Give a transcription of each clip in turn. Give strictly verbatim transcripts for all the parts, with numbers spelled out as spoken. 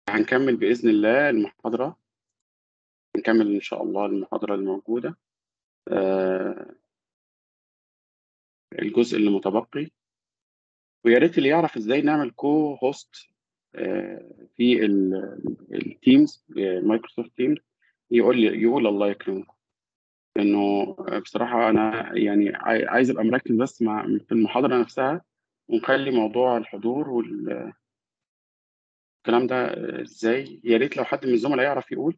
هنكمل بإذن الله المحاضرة. هنكمل إن شاء الله المحاضرة الموجودة، آه الجزء اللي متبقي. ويا ريت اللي يعرف إزاي نعمل كو هوست آه في التيمز، مايكروسوفت تيمز، يقول لي يقول الله يكرمكم. لأنه بصراحة أنا يعني عاي- عايز أبقى مركز بس مع في المحاضرة نفسها، ونخلي موضوع الحضور والكلام ده آه، إزاي. يا ريت لو حد من الزملاء يعرف يقول.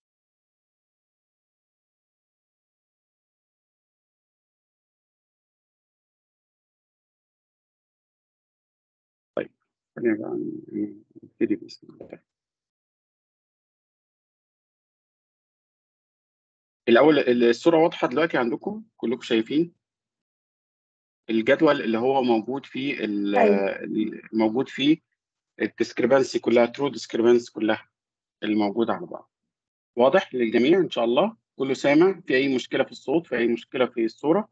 طيب خلينا بقى نبتدي بسم الله. الأول الصورة واضحة دلوقتي عندكم كلكم شايفين الجدول اللي هو موجود فيه ال- ايوه ال- موجود فيه الديسكريبنسي كلها، ترو ديسكريبنسي كلها الموجودة على بعض. واضح للجميع إن شاء الله؟ كله سامع؟ في أي مشكلة في الصوت؟ في أي مشكلة في الصورة؟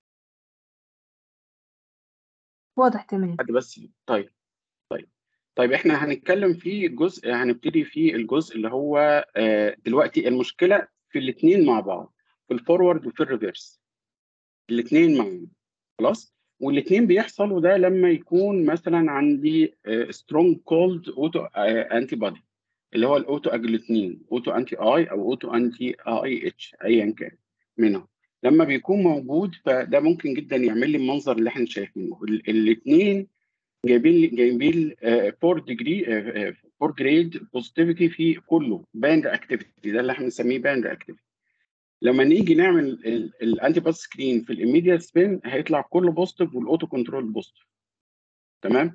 واضح تمام. حد بس. طيب طيب طيب احنا هنتكلم في جزء، هنبتدي في الجزء اللي هو آه، دلوقتي المشكلة في الاثنين مع بعض، في الفورورد وفي الريفرس، الاثنين معا. خلاص. والاثنين بيحصلوا ده لما يكون مثلا عندي سترونج كولد اوتو انتي بودي، اللي هو الاوتو اجلوتين، اوتو انتي اي او اوتو انتي اي اتش ايا كان منهم. لما بيكون موجود فده ممكن جدا يعمل لي المنظر اللي احنا شايفينه. الاثنين جايبين جايبين أربعة ديجري أربعة جريد بوزيتيفيتي في كله باند اكتيفيتي، ده اللي احنا بنسميه باند اكتيفيتي. لما نيجي نعمل الانتي باس سكرين في الاميديال سبين هيطلع كله بوزيتيف والاوتو كنترول بوزيتيف. تمام.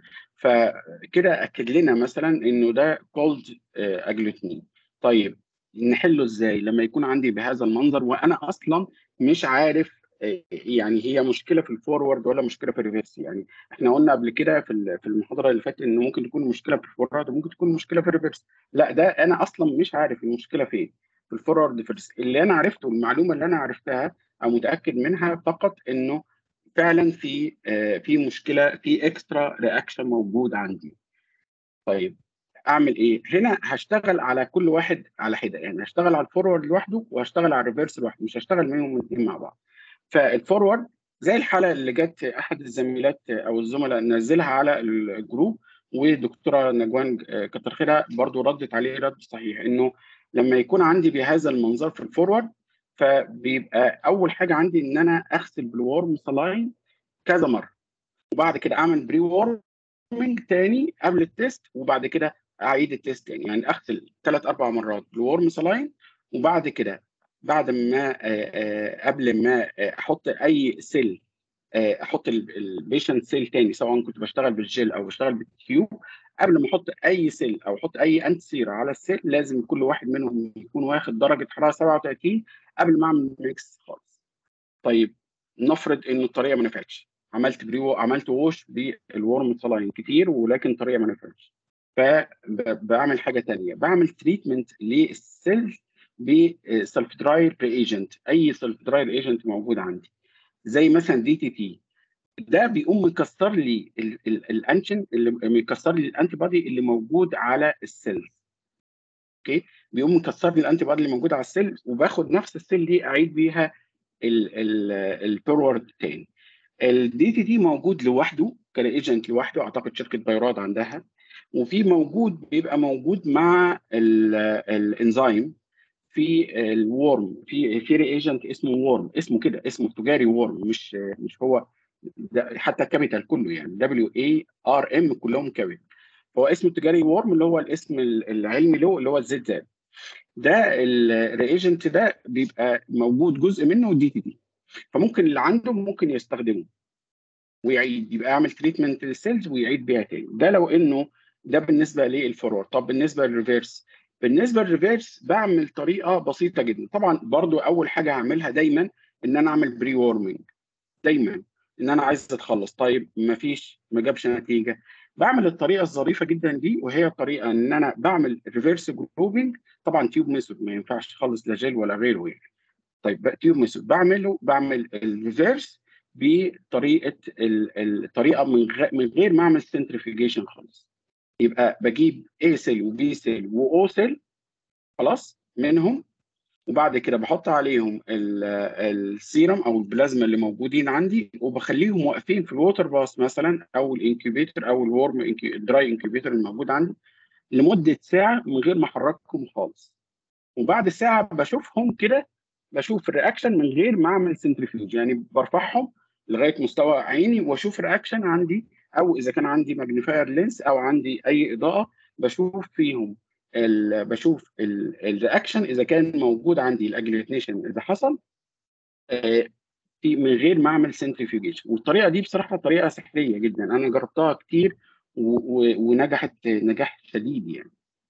فكده اكد لنا مثلا انه ده كولد اجلوتين. طيب نحله ازاي لما يكون عندي بهذا المنظر وانا اصلا مش عارف آه، يعني هي مشكله في الفورورد ولا مشكله في الريفرس؟ يعني احنا قلنا قبل كده في ال- في المحاضره اللي فاتت انه ممكن تكون مشكله في الفورورد وممكن تكون مشكله في الريفرس. لا، ده انا اصلا مش عارف المشكله فين في الفورورد فيرس. اللي انا عرفته، المعلومه اللي انا عرفتها او متاكد منها فقط، انه فعلا في آه، في مشكله في اكسترا رياكشن موجود عندي. طيب اعمل ايه هنا؟ هشتغل على كل واحد على حده، يعني هشتغل على الفورورد لوحده وهشتغل على الريفرس لوحده، مش هشتغل منهم الاثنين مع بعض. فالفورورد زي الحاله اللي جت احد الزميلات او الزملاء نزلها على الجروب، ودكتوره نجوان آه، كتر خيرها برضو ردت عليه رد صحيح، انه لما يكون عندي بهذا المنظر في الفورورد فبيبقى اول حاجه عندي ان انا اغسل بالورم سلاين كذا مره، وبعد كده اعمل بري وورمنج تاني قبل التيست، وبعد كده اعيد التيست تاني. يعني اغسل ثلاث اربع مرات بالورم سلاين، وبعد كده بعد ما آه، آه، قبل ما آه، احط اي سيل، آه، احط البيشنت سيل تاني، سواء كنت بشتغل بالجيل او بشتغل بالتيوب. قبل ما احط اي سيل او احط اي انتسير على السيل لازم كل واحد منهم يكون واخد درجه حراره سبعة وثلاثين قبل ما اعمل ميكس خالص. طيب نفرض ان الطريقه ما نفعتش، عملت بريو عملت ووش بالورم سلاين كتير ولكن الطريقه ما نفعتش، فبعمل حاجه تانية، بعمل تريتمنت للسيل بسلف دراير ريجنت، اي سلف دراير ريجنت موجود عندي زي مثلا دي تي تي. ده بيقوم مكسر لي الانشن اللي مكسر لي الانتي بودي اللي موجود على السيل. اوكي. بيقوم مكسر لي الانتي بودي اللي موجود على السيل، وباخد نفس السيل دي اعيد بيها الفورورد تاني. الدي تي تي موجود لوحده كايجنت لوحده، اعتقد شركه بيراد عندها. وفي موجود بيبقى موجود مع الانزيم في الورم، في في ريجنت اسمه وورم، اسمه كده، اسمه تجاري وورم، مش مش هو ده حتى كابيتال كله، يعني دبليو اي ار ام كلهم كابيتال. هو اسمه التجاري وورم اللي هو الاسم العلمي له اللي هو الزد زاد. ده الريجنت ده بيبقى موجود جزء منه دي تي تي، فممكن اللي عنده ممكن يستخدمه ويعيد، يبقى يعمل تريتمنت للسيلز ويعيد بيها تاني. ده لو انه ده بالنسبه للفورورد. طب بالنسبه للريفيرس، بالنسبه للريفيرس بعمل طريقه بسيطه جدا. طبعا برضو اول حاجه هعملها دايما ان انا اعمل بري وورمنج، دايما ان انا عايز اتخلص. طيب ما فيش، ما جابش نتيجه، بعمل الطريقه الظريفه جدا دي، وهي طريقه ان انا بعمل ريفيرس جروبنج. طبعا تيوب ميثود ما ينفعش خالص لا جيل ولا غيره يعني. طيب بقى تيوب ميثود بعمله، بعمل الريفيرس بطريقه ال- الطريقه من غير من غير ما اعمل سنترفيوجيشن خالص. يبقى بجيب A سيل وبي سيل وأو سيل خلاص منهم، وبعد كده بحط عليهم السيرم او البلازما اللي موجودين عندي، وبخليهم واقفين في الووتر باث مثلا او الانكيوبيتر او الورم الدراي انكيوبيتر الموجود عندي لمده ساعه من غير ما احركهم خالص. وبعد ساعه بشوفهم كده، بشوف الرياكشن من غير ما اعمل سنترفيوج، يعني برفعهم لغايه مستوى عيني واشوف رياكشن عندي، او اذا كان عندي ماجنيفاير لينس او عندي اي اضاءه بشوف فيهم ال بشوف الرياكشن اذا كان موجود عندي الاجلوتينيشن اذا حصل آه، في من غير ما اعمل سنترفيوجيشن. والطريقه دي بصراحه طريقه سحريه جدا، انا جربتها كتير و- و- ونجحت نجاح شديد يعني.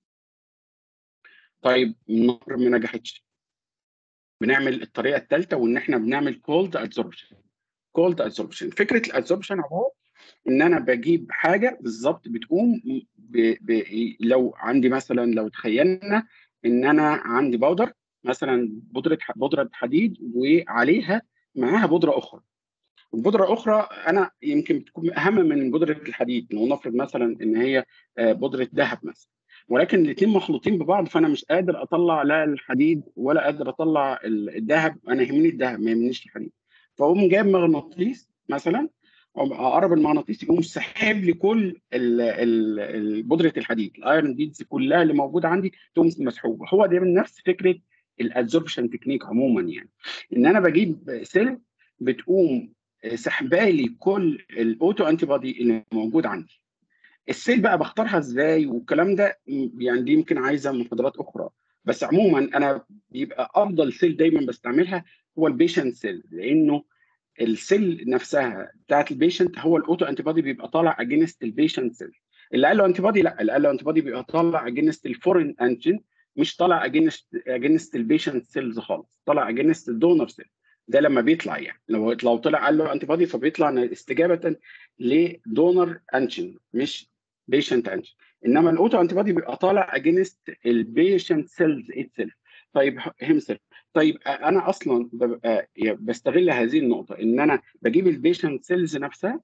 طيب النهر ما نجحتش، بنعمل الطريقه الثالثه، وان احنا بنعمل كولد ادزوربشن. كولد ادزوربشن فكره الادزوربشن اهو، ان انا بجيب حاجه بالظبط بتقوم ب... ب... لو عندي مثلا، لو تخيلنا ان انا عندي بودر مثلا، بودره بودره حديد وعليها معاها بودره اخرى. البودره اخرى انا يمكن بتكون اهم من بودره الحديد، لو نفرض مثلا ان هي آه، بودره ذهب مثلا، ولكن الاثنين مخلوطين ببعض، فانا مش قادر اطلع لا الحديد ولا قادر اطلع الذهب، انا يهمني الذهب ما يهمنيش الحديد. فاقوم جايب مغناطيس مثلا، اقرب المغناطيس يقوم ساحب لي كل ال- ال- ال- بودره الحديد، الايرون بيدز كلها اللي موجوده عندي تقوم مسحوبه. هو ده من نفس فكره الادزوربشن تكنيك عموما، يعني ان انا بجيب سيل بتقوم سحبالي كل الاوتو انتي بودي اللي موجود عندي. السيل بقى بختارها ازاي والكلام ده يعني دي يمكن عايزه محاضرات اخرى، بس عموما انا بيبقى افضل سيل دايما بستعملها هو البيشنت سيل، لانه السيل نفسها بتاعت البيشنت هو الاوتو انتي بودي بيبقى طالع اجينست البيشنت سيل. اللي قال له انتي بودي لا، اللي قال له انتي بودي بيبقى طالع اجينست الفورين انجن، مش طالع اجينست اجينست البيشنت سيلز خالص، طالع اجينست الدونر سيل. ده لما بيطلع يعني لو لو طلع قال له انتي بودي فبيطلع استجابه لدونر انجن مش بيشنت انجن. انما الاوتو انتي بودي بيبقى طالع اجينست البيشنت سيلز اتسيلف. طيب هيمسيلف. طيب انا اصلا ببقى بستغل هذه النقطه ان انا بجيب البيشنت سيلز نفسها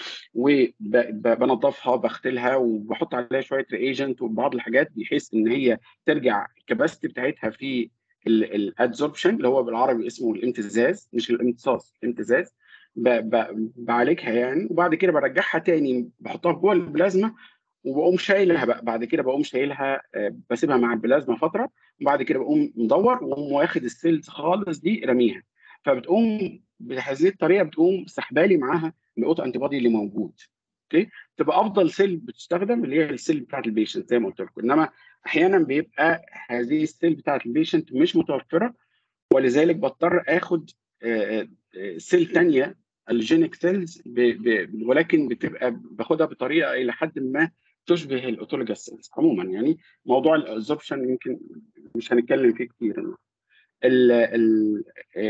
وبنظفها بغسلها وبحط عليها شويه ريجنت وبعض الحاجات بحيث ان هي ترجع الكباستي بتاعتها في الادزوربشن اللي هو بالعربي اسمه الامتزاز، مش الامتصاص، الامتزاز. ب- ب- بعالجها يعني، وبعد كده برجعها تاني بحطها جوه البلازما، وبقوم شايلها بقى بعد كده، بقوم شايلها آه، بسيبها مع البلازما فتره، وبعد كده بقوم مدور واقوم واخد السيلز خالص دي رميها. فبتقوم بهذه الطريقه بتقوم سحبالي معاها الاوتو انتي بودي اللي موجود. اوكي، تبقى افضل سيل بتستخدم اللي هي السيل بتاعت البيشنت زي ما قلت لكم. انما احيانا بيبقى هذه السيل بتاعت البيشنت مش متوفره، ولذلك بضطر اخد آه، آه، سيل ثانيه الجينيك سيلز، ولكن بتبقى باخدها بطريقه الى حد ما تشبه الاوتولوجاس سيلز. عموما يعني موضوع الابزوربشن يمكن مش هنتكلم فيه كتير. ال ال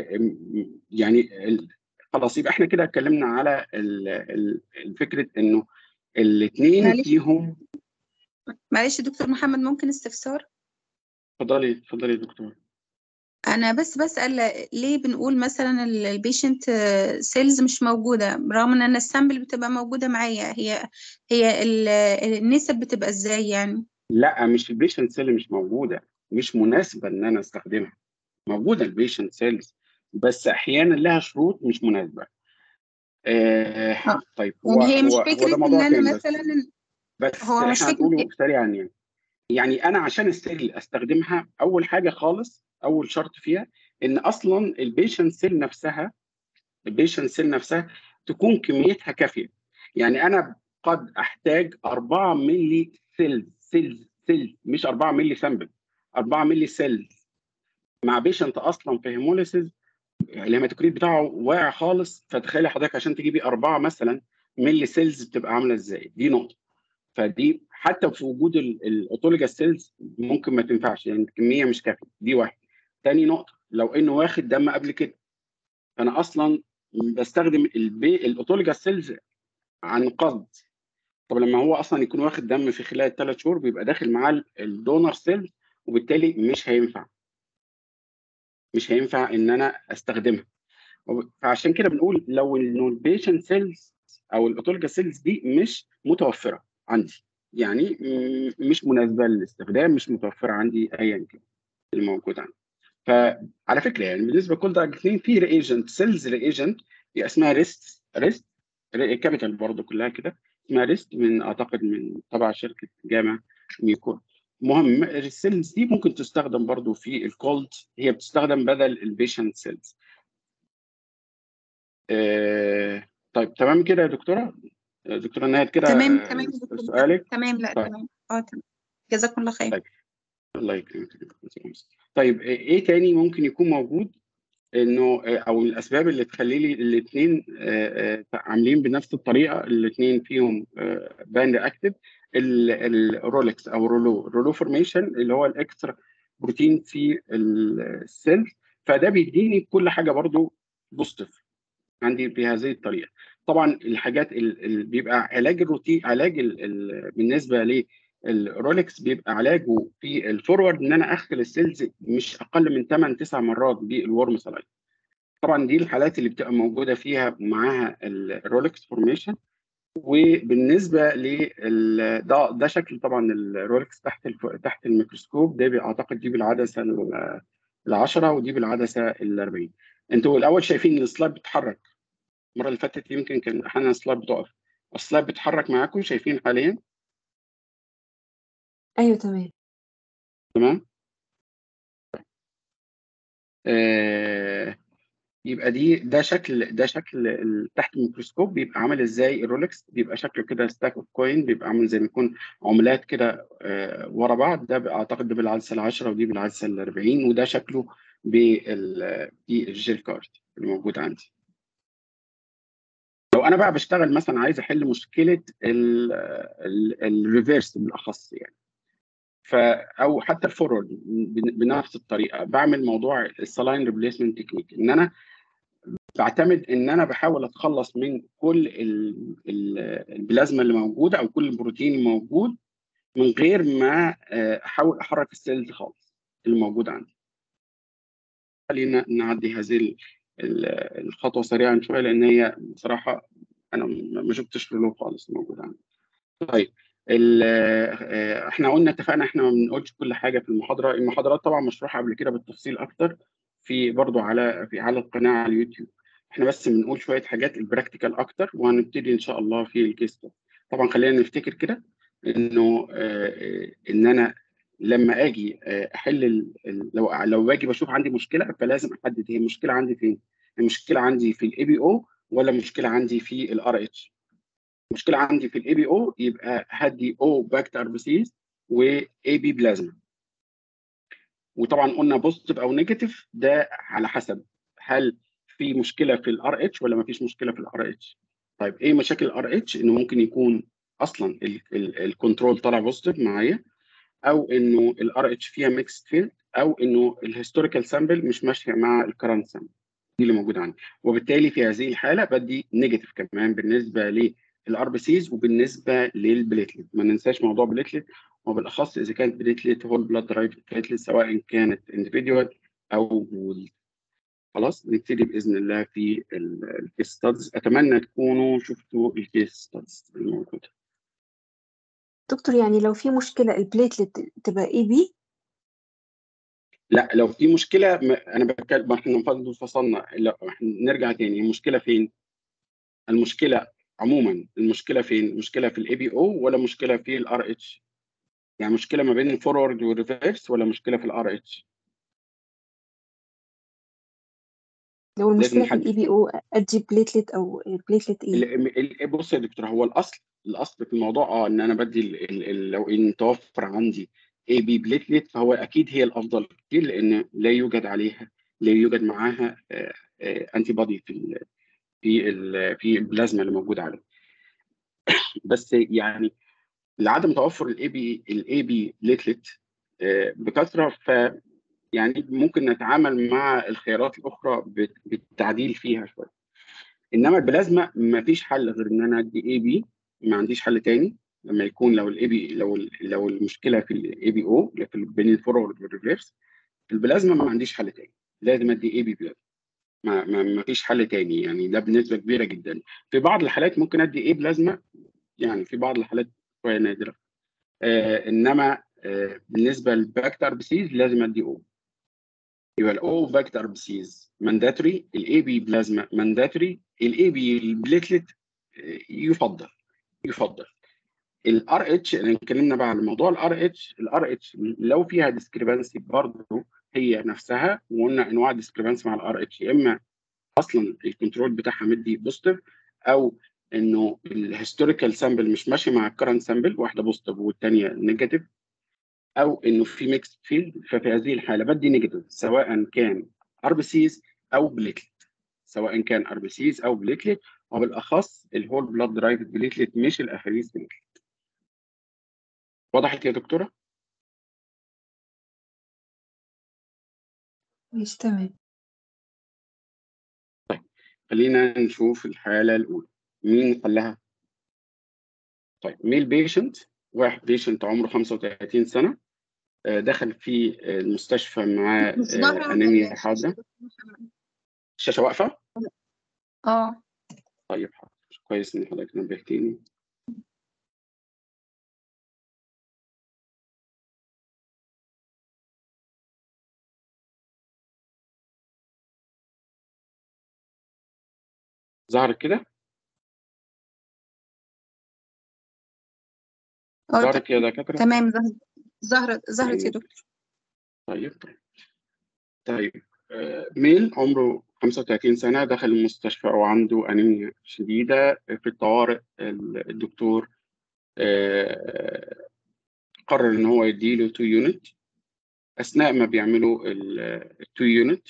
يعني ال خلاص يبقى احنا كده اتكلمنا على ال- ال- الفكره انه الاثنين معلش فيهم. معلش دكتور محمد، ممكن استفسار؟ اتفضلي اتفضلي يا دكتور. انا بس بسأل ليه بنقول مثلا البيشنت سيلز مش موجودة رغم ان السامبل بتبقى موجودة معايا؟ هي هي ال- النسب بتبقى ازاي يعني؟ لا مش البيشنت سيل مش موجوده، مش مناسبه ان انا استخدمها. موجوده البيشنت سيلز، بس احيانا لها شروط مش مناسبه. آه اه طيب هو يعني هي مش هو هو ده فكرة ان موضوع انا تاني، بس مثلا، بس هو مش احنا فكرة. هنقوله سريعا يعني. يعني انا عشان السيل استخدمها، اول حاجه خالص اول شرط فيها ان اصلا البيشنت سيل نفسها البيشنت سيل نفسها تكون كميتها كافيه. يعني انا قد احتاج أربعة ملي سيلز سيلز سيلز مش أربعة ملي سامبل، أربعة ملي سيلز مع بيشنت اصلا في هيموليسيس الهيماتوكريت بتاعه واقع خالص. فتخيلي حضرتك عشان تجيبي أربعة مثلا ملي سيلز بتبقى عامله ازاي. دي نقطه. فدي حتى في وجود الاوتولوجاس سيلز ممكن ما تنفعش، يعني الكميه مش كافيه. دي واحد. تاني نقطه، لو انه واخد دم قبل كده، فانا اصلا بستخدم الاوتولوجاس سيلز عن قصد. طب لما هو اصلا يكون واخد دم في خلال ثلاث شهور بيبقى داخل معاه الدونر سيلز، وبالتالي مش هينفع مش هينفع ان انا استخدمها. فعشان كده بنقول لو انه البيشنت سيلز او الاوتولوجاس سيلز دي مش متوفره عندي، يعني م- مش مناسبه للاستخدام، مش متوفره عندي ايا كان الموجود عندي. فعلى فكره يعني بالنسبه لكل درجه اثنين في ريجنت سيلز ريجنت هي اسمها ريست ريست كابيتال برضه كلها كده، اسمها ريست من اعتقد من تبع شركه جامعه ميكون. مهم السيلز دي ممكن تستخدم برضه في الكولد، هي بتستخدم بدل البيشنت سيلز. آه طيب تمام كده يا دكتوره، دكتوره نهاد كده تمام تمام يا دكتور محمد. سؤالك. تمام، لا طيب تمام. اه تمام. جزاكم الله خير. طيب الله يكرمك. طيب ايه تاني ممكن يكون موجود انه او الاسباب اللي تخلي لي الاثنين عاملين بنفس الطريقه، الاثنين فيهم باند اكتف، الرولكس او رولو الرولو فورميشن اللي هو الاكسترا بروتين في السيل، فده بيديني كل حاجه برضو بوزيتيف عندي بهذه الطريقه. طبعا الحاجات اللي بيبقى علاج الروتين، علاج ال ال بالنسبه لي الرولكس بيبقى علاجه في الفورورد ان انا اغسل السيلز مش اقل من ثمانية تسعة مرات بالورم سلايد. طبعا دي الحالات اللي بتبقى موجوده فيها معاها الرولكس فورميشن. وبالنسبه لل ده ده شكل طبعا الرولكس تحت الف... تحت الميكروسكوب، ده اعتقد دي بالعدسه ال عشرة ودي بالعدسه ال أربعين. انتوا الاول شايفين السلايد بتتحرك، المره اللي فاتت يمكن كان احيانا السلايد بتقف، السلايد بتتحرك معاكم شايفين حاليا؟ أيوة تمام. تمام. آه يبقى دي ده شكل ده شكل ال- تحت الميكروسكوب بيبقى عامل ازاي الرولكس، بيبقى شكله كده ستاك اوف كوين، بيبقى عامل زي ما يكون عملات كده آه ورا بعض. ده بقى- اعتقد ده بالعدسه ال عشرة ودي بالعدسه ال أربعين، وده شكله بال بالجيل كارد اللي موجود عندي. لو انا بقى بشتغل مثلا عايز احل مشكله الريفيرس بالاخص يعني، ف او حتى الفورورد بنفس الطريقه، بعمل موضوع السلاين ريبليسمنت تكنيك، ان انا بعتمد ان انا بحاول اتخلص من كل ال- ال- البلازما اللي موجوده او كل البروتين الموجود من غير ما آه، احاول احرك السيلز خالص اللي موجود عندي. خلينا نعدي هذه ال- ال- الخطوه سريعا شويه لان هي بصراحه انا ما شفتش ريلو خالص موجود عندي. طيب ال- آه، احنا قلنا اتفقنا احنا ما بنقولش كل حاجه في المحاضره، المحاضرات طبعا مشروحه قبل كده بالتفصيل اكتر في برضو على في على القناه على اليوتيوب. احنا بس بنقول شويه حاجات البراكتيكال اكتر، وهنبتدي ان شاء الله في الكيس ستادي. طبعا خلينا نفتكر كده انه آه، آه، ان انا لما اجي آه، احل ال- ال- لو لو باجي بشوف عندي مشكله فلازم احدد هي المشكله عندي فين. المشكله عندي في الاي بي او ولا مشكله عندي في الار اتش؟ مشكله عندي في الاي بي او يبقى هدي او باكت اربسيس واي بي بلازما. وطبعا قلنا بوزيتيف او نيجاتيف ده على حسب هل في مشكله في الار اتش ولا ما فيش مشكله في الار اتش. طيب ايه مشاكل الار اتش؟ انه ممكن يكون اصلا الكنترول طالع بوزيتيف معايا، او انه الار اتش فيها ميكس فيلد، او انه الهيستوريكال سامبل مش ماشيه مع الكرنت سامبل دي اللي موجوده عندي. وبالتالي في هذه الحاله بدي نيجاتيف كمان بالنسبه للار بي سيز وبالنسبه للبليتلت. ما ننساش موضوع بليتلت، وبالاخص اذا كانت بليتلت هول بلاد درايف بليتلت سواء كانت اندفيديوال او بول. خلاص نبتدي باذن الله في الكيس ستادز. اتمنى تكونوا شفتوا الكيس ستادز الموجوده. دكتور يعني لو في مشكلة البليتلت تبقى اي بي؟ لا لو في مشكله ما انا بتكلم، ما احنا برضه فصلنا، لا احنا نرجع تاني. المشكله فين؟ المشكله عموما المشكله فين؟ المشكله في الاي بي او ولا مشكله في الار اتش؟ يعني مشكله ما بين الفورورد والريفرس ولا مشكله في الار اتش؟ لو لازم المشكلة في نحدد الاي بي كده. او ادي بليتلت او بليتلت ايه؟ ال- ال- بص يا دكتور، هو الاصل الاصل في الموضوع اه ان انا بدي ال ال ال لو ان توفر عندي اي بي بليتلت فهو اكيد هي الافضل كتير، لان لا يوجد عليها لا يوجد معاها انتي بودي في ال في ال في البلازما اللي موجوده عليه. بس يعني لعدم توفر الاي بي الاي بي بليتلت بكثره، ف يعني ممكن نتعامل مع الخيارات الاخرى بت- بالتعديل فيها شويه. انما البلازما ما فيش حل غير ان انا ادي اي بي، ما عنديش حل تاني. لما يكون لو الاي بي لو ال- لو المشكله في الاي بي او في بين الفورورد والريفرس، البلازما ما عنديش حل تاني، لازم ادي اي بي بلازما. ما, ما, ما فيش حل تاني يعني، ده بنسبه كبيره جدا. في بعض الحالات ممكن ادي اي بلازما، يعني في بعض الحالات شويه نادره. آه انما آه بالنسبه للباكت ار بي سيز لازم ادي او. يبقى الاو باكت ار بي سيز مانداتوري، الاي بي بلازما مانداتوري، الاي بي البليتلت يفضل يفضل. الار اتش اللي اتكلمنا بقى على موضوع الار اتش، الار اتش لو فيها ديسكريبانسي برضه هي نفسها، وقلنا انواع ديسكريبانسي مع الار اتش، يا اما اصلا الكنترول بتاعها مدي بوزيتيف، او انه الهيستوريكال سامبل مش ماشي مع الكرنت سامبل، واحده بوزيتيف والثانيه نيجاتيف، او انه في ميكس فيلد. ففي هذه الحاله بدي نيجاتيف سواء كان ار بي سيز او بليتلت، سواء كان ار بي سيز او بليتلت، وبالاخص الهول بلاد درايف بليتلت مش الافريز بليتلت. وضحت يا دكتوره؟ مش تمام. خلينا نشوف الحاله الاولى مين حلها. طيب ميل بيشنت، واحد بيشنت عمره خمسة وثلاثين سنه، دخل في المستشفى مع مش ظاهرة انيميا حاده. الشاشه واقفه؟ اه طيب حاضر، كويس ان حضرتك نبهتيني. ظهرت كده؟ اه ظهرت يا دكاتره؟ تمام، ظهرت ظهرت ظهرت يا طيب دكتور. طيب طيب, طيب. آه، ميل عمره خمسة وثلاثين سنه، دخل المستشفى وعنده انيميا شديده. في الطوارئ الدكتور آه، قرر ان هو يديله اتنين يونت. اثناء ما بيعملوا ال اتنين يونت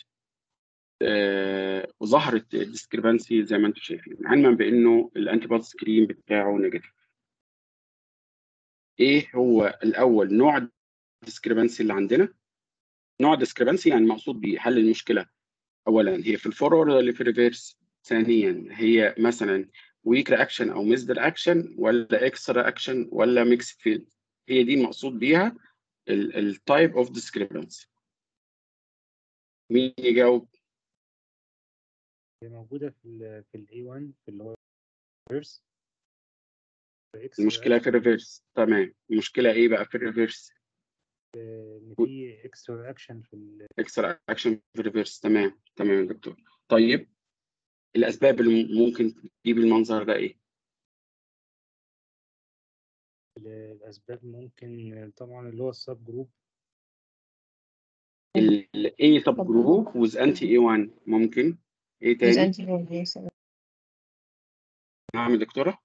وظهرت الديسكريبانسي زي ما انتم شايفين، علما بانه الانتي بودي سكرين بتاعه نيجاتيف. ايه هو الاول نوع الديسكريبانسي اللي عندنا؟ نوع الديسكريبانسي يعني مقصود بيه حل المشكله، اولا هي في الفورورد ولا في الريفيرس؟ ثانيا هي مثلا ويك رياكشن او ميزد رياكشن ولا اكس رياكشن ولا ميكس فيلد؟ هي دي المقصود بيها التايب اوف ديسكريبانسي. مين يجاوب؟ هي موجودة في ال في ال إيه واحد في اللي هو الريفرس. المشكله في الريفيرس. تمام، المشكله ايه بقى في الريفيرس؟ إن في اكسترا رياكشن في ال اكس رياكشن في الريفيرس. تمام تمام يا دكتور. طيب الاسباب اللي ممكن تجيب المنظر ده ايه؟ الأسباب ممكن طبعا اللي هو السب جروب. ال A sub group with anti إيه واحد ممكن. ايه تاني؟ نعم يا دكتورة؟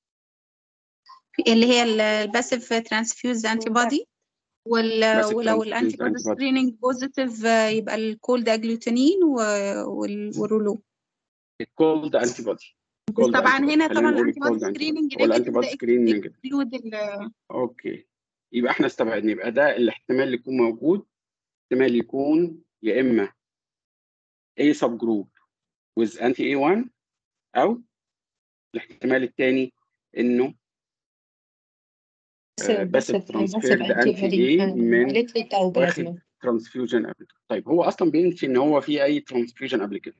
اللي هي الباسيف ترانسفيوز انتي بودي، ولو الانتي بودي سكريننج بوزيتيف يبقى الكولد اجلوتينين والرولو. الكولد انتي بودي. بس طبعا هنا طبعا الانتي بودي سكريننج والانتي بودي سكرين نيجاتيف. ال اوكي، يبقى احنا استبعدنا. يبقى ده الاحتمال اللي يكون موجود، احتمال يكون يا اما A sub group with anti إيه واحد، او الاحتمال الثاني انه بس ترانسفيرد انتي اي من واخد ترانسفيوجن قبل كده. طيب هو اصلا بينفي ان هو في اي ترانسفيوجن قبل كده.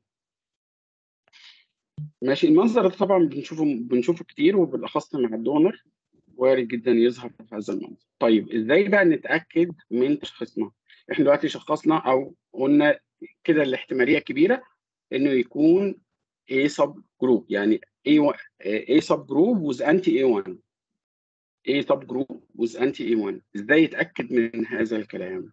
ماشي، المنظر ده طبعا بنشوفه بنشوفه كتير، وبالاخص مع الدونر وارد جدا يظهر في هذا المنظر. طيب ازاي بقى نتاكد من تشخيصنا؟ احنا دلوقتي شخصنا او قلنا كده الاحتماليه كبيره انه يكون A sub group، يعني A A sub group with anti إيه واحد. A sub group with anti إيه واحد. ازاي يتاكد من هذا الكلام؟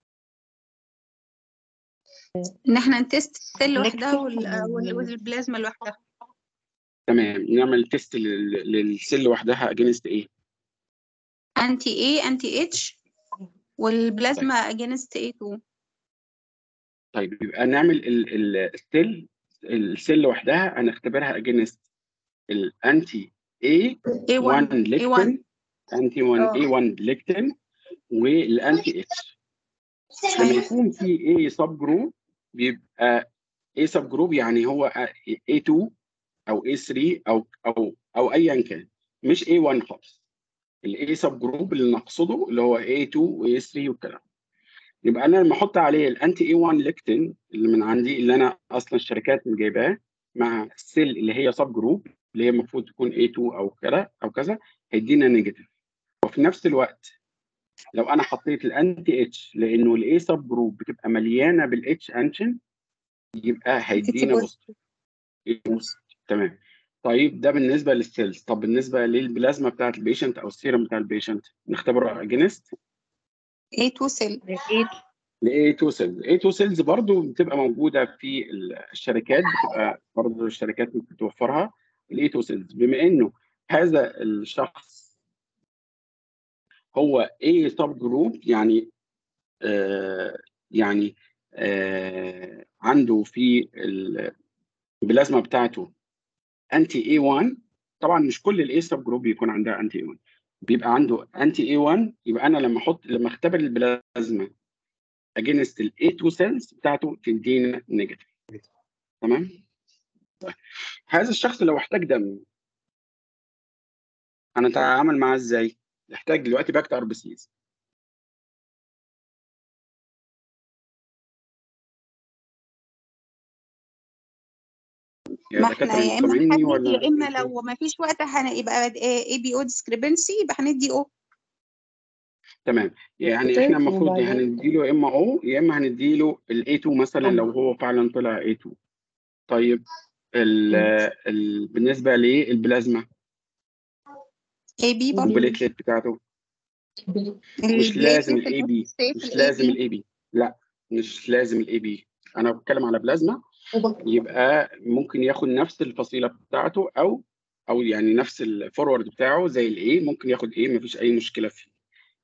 ان احنا نتست السيل لوحدها والبلازما لوحدها. تمام، نعمل تيست للسيل لوحدها اجينست ايه؟ انتي ايه انتي اتش، والبلازما اجينست ايه اتنين. طيب يبقى نعمل السيل السيل لوحدها هنختبرها اجينست الانتي إيه واحد ليكتين، انتي واحد إيه واحد ليكتين والانتي اتش. لما يكون في ايه سب جروب بيبقى ايه سب جروب يعني هو إيه اتنين او إيه تلاتة او او او ايا كان، مش إيه واحد خالص. الاي سب جروب اللي نقصده اللي هو إيه اتنين وإيه تلاتة والكلام. يبقى انا لما احط عليه الانتي إيه واحد ليكتين اللي من عندي، اللي انا اصلا الشركات اللي جايباه، مع السيل اللي هي سب جروب اللي هي المفروض تكون إيه اتنين او كذا او كذا، هيدينا نيجاتيف. وفي نفس الوقت لو انا حطيت الانتي اتش لانه الاي سب جروب بتبقى مليانه بالاتش انشن يبقى هيدينا بوزيتيف. تمام. طيب ده بالنسبه للسيلز. طب بالنسبه للبلازما بتاعت البيشنت او السيرم بتاع البيشنت نختبره اجينست إيه تو سيل. الاي اتنين سيلز. الاي اتنين سيلز برضو بتبقى موجوده في الشركات، بتبقى برضو الشركات بتوفرها الاي اتنين سيلز. بما انه هذا الشخص هو اي سب جروب يعني آه يعني آه عنده في البلازما بتاعته انتي اي واحد. طبعا مش كل الاي سب جروب بيكون عندها انتي اي واحد، بيبقى عنده انتي اي واحد. يبقى انا لما احط لما اختبر البلازما اجينست الاي اتنين سيلز بتاعته تدينا نيجاتيف. تمام. طيب هذا الشخص لو احتاج دم هنتعامل معاه ازاي؟ يحتاج دلوقتي باكت ار بي سيز. ما احنا يا اما هندي يا اما لو ما فيش وقت هيبقى اي بي او ديسكريبنسي يبقى هندي او. تمام. يعني احنا المفروض هنديله يا اما او يا اما هنديله الاي اتنين مثلا لو هو فعلا طلع اي اتنين. طيب ال ال بالنسبه للبلازما اي بي برضه البليتلت بتاعته مش لازم الاي بي مش لازم الاي بي لا مش لازم الاي بي. انا بتكلم على بلازما يبقى ممكن ياخد نفس الفصيله بتاعته او او يعني نفس الفورورد بتاعه زي الاي. ممكن ياخد ايه مفيش اي مشكله فيه،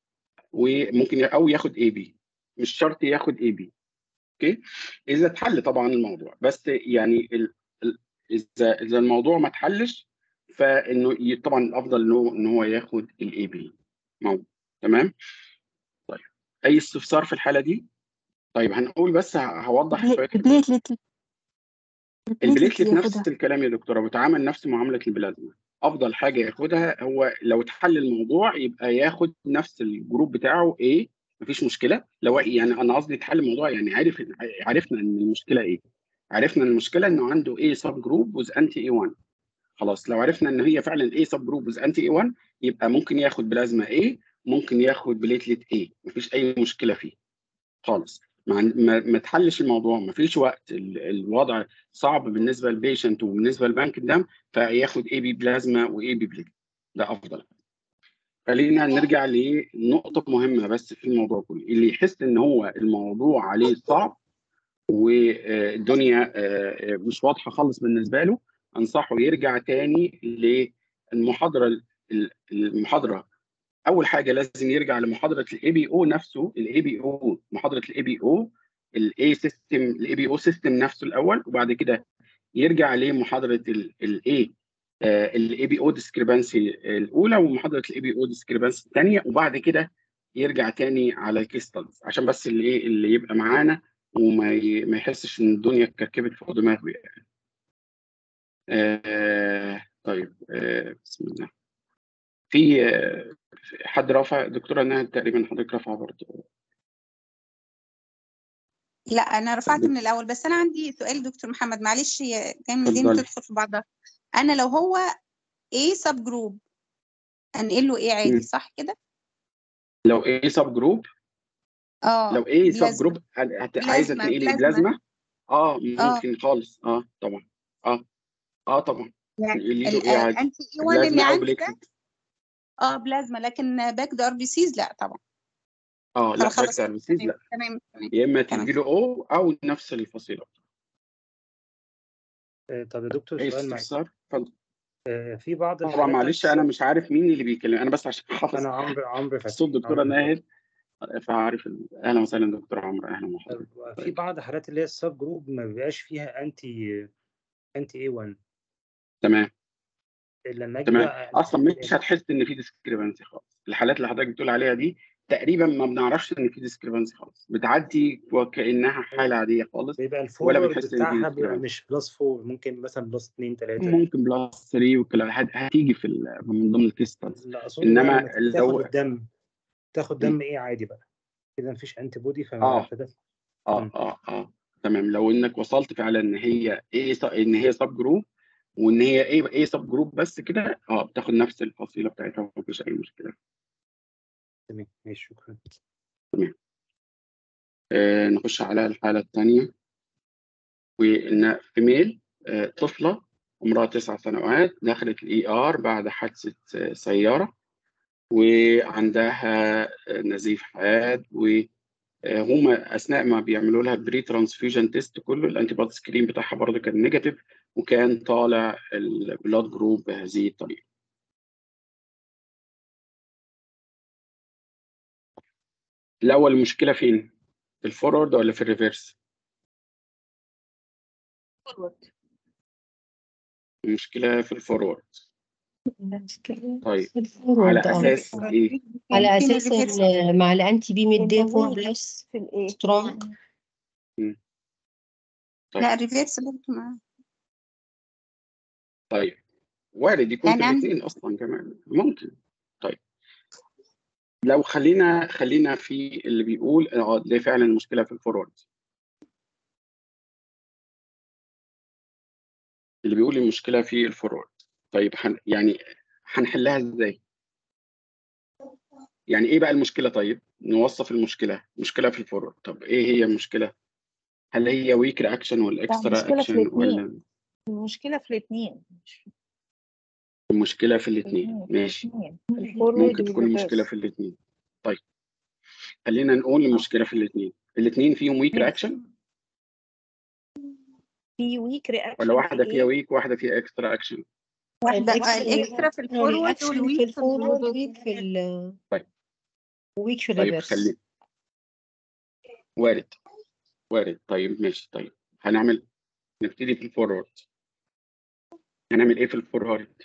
وممكن او ياخد اي بي مش شرط ياخد اي بي. اوكي اذا اتحل طبعا الموضوع. بس يعني ال... ال... اذا اذا الموضوع ما اتحلش فانه ي... طبعا الافضل انه ان هو ياخد الاي بي موجود. تمام. طيب اي استفسار في الحاله دي؟ طيب هنقول بس هوضح شويه البليتلت البليتلت نفس الكلام يا دكتوره، بتعامل نفس معامله البلازما. افضل حاجه ياخدها هو لو اتحل الموضوع يبقى ياخد نفس الجروب بتاعه ايه مفيش مشكله. لو يعني انا قصدي اتحل الموضوع يعني عارف عرفنا ان المشكله ايه. عرفنا ان المشكله انه عنده ايه سب جروب وز انتي اي واحد. خلاص لو عرفنا ان هي فعلا ايه سب جروب وز انتي اي واحد يبقى ممكن ياخد بلازما ايه ممكن ياخد بليتلت ايه مفيش اي مشكله فيه خالص. ما ما تحلش الموضوع مفيش وقت. الوضع صعب بالنسبه للبيشنت وبالنسبه لبنك الدم فياخد اي بي بلازما واي بي بليت ده افضل. خلينا نرجع لنقطه مهمه بس في الموضوع كله. اللي يحس ان هو الموضوع عليه صعب والدنيا مش واضحه خالص بالنسبه له انصحه يرجع تاني للمحاضره. المحاضره اول حاجه لازم يرجع لمحاضره الاي بي او نفسه. الاي بي او محاضره الاي بي او الاي سيستم الاي بي او سيستم نفسه الاول، وبعد كده يرجع لمحاضره الاي الاي بي او ديسكريبنسي الاولى ومحاضره الاي بي او ديسكريبنسي الثانيه، وبعد كده يرجع تاني على الكيس ستادز عشان بس اللي ايه اللي يبقى معانا وما ما يحسش ان الدنيا اتكركبت فوق دماغه يعني. آه طيب آه بسم الله. في حد رافع دكتوره نهى تقريبا حضرتك رافعه برضه. لا انا رفعت من الاول بس انا عندي سؤال دكتور محمد معلش هي كان دي تدخل في بعضها. انا لو هو ايه سب جروب انقل له ايه عادي صح كده؟ لو ايه سب جروب اه لو ايه سب جروب عايزه تنقلي بلازما اه ممكن أوه. خالص اه طبعا اه اه طبعا يعني الانتي اي واحد اللي عندي ده اه بلازما لكن باك ار بي سيز لا طبعا. اه لا باك ار بي سيز لا تمام تمام يا اما تدي له او او نفس الفصيله. آه طب يا دكتور سؤال معاك. اتفضل. آه في بعض الحالات طبعا معلش انا مش عارف مين اللي بيتكلم انا بس عشان حافظ انا عمرو عمرو فتحي صوت دكتوره ناهد فعارف. اهلا وسهلا دكتور عمرو اهلا وسهلا. في بعض حالات اللي هي السب جروب ما بيبقاش فيها انتي انتي اي واحد. تمام لما اجي تمام اصلا مش هتحس ان في ديسكريبنسي خالص. الحالات اللي حضرتك بتقول عليها دي تقريبا ما بنعرفش ان في ديسكريبنسي خالص بتعدي وكانها حاله عاديه خالص بيبقى ولا الفورورد بنحس ان في بتاعها ديسكريبنسي. مش بلس أربعة ممكن مثلا بلس اتنين تلاتة ممكن بلس تلاتة والكلام هتيجي في من ضمن الكيستالز. لا اقصد انما بقى لما تاخد لو الدم تاخد دم ايه عادي بقى كده مفيش انتي بودي فما اه اه اه اه تمام. لو انك وصلت فعلا ان هي ايه ان هي سب جروب وان هي ايه ايه سب جروب بس كده اه بتاخد نفس الفصيله بتاعتها ومفيش اي مشكله. تمام ماشي شكرا. تمام. آه نخش على الحالة الثانية، وإن فيميل آه طفلة عمرها تسع سنوات دخلت الإي آر بعد حادثة آه سيارة، وعندها آه نزيف حاد، وهم أثناء ما بيعملوا لها بري ترانسفيوجن تيست كله الأنتي بودي سكرين بتاعها برضه كان نيجاتيف، وكان طالع البلاد جروب بهذه الطريقة. الأول المشكلة فين؟ في الفورورد ولا في الريفيرس؟ forward. المشكلة في الفورورد. طيب على الفورورد اه أساس إيه؟ على فين اساس الريفيرس؟ ال- مع الانتي بي مديه اللي فور هو بلس في الايه سترونج. مم. طيب لا الريفيرس برضه معاه. طيب وارد يكون في يعني عندي الاثنين أصلا كمان ممكن. طيب لو خلينا خلينا في اللي بيقول اه ده فعلا المشكلة في الفورورد، اللي بيقول المشكلة في الفورورد. طيب حن يعني هنحلها ازاي؟ يعني ايه بقى المشكلة؟ طيب نوصف المشكلة. مشكلة في الفورورد، طب ايه هي المشكلة؟ هل هي ويك رياكشن ولا لا، اكسترا المشكلة في اكشن الاثنين ولا المشكلة في الاثنين المشكلة في في الاثنين؟ الاثنين في ماشي، الاثنين في الفورورد ممكن تكون المشكلة والريفرس. في الاثنين. طيب خلينا نقول المشكلة في الاثنين. الاثنين فيهم ويك رياكشن في ويك ولا رياكشن في واحدة فيها ايه؟ ويك واحدة فيها اكسترا اكشن؟ واحدة آه، الاكسترا الإكسترا في الفورورد الرياكشن في والويك في الفورورد الريفيرس. ويك في ال طيب ويك في طيب الريفرس. خلينا وارد وارد. طيب ماشي. طيب هنعمل نبتدي في الفورورد. هنعمل ايه في الفورورد؟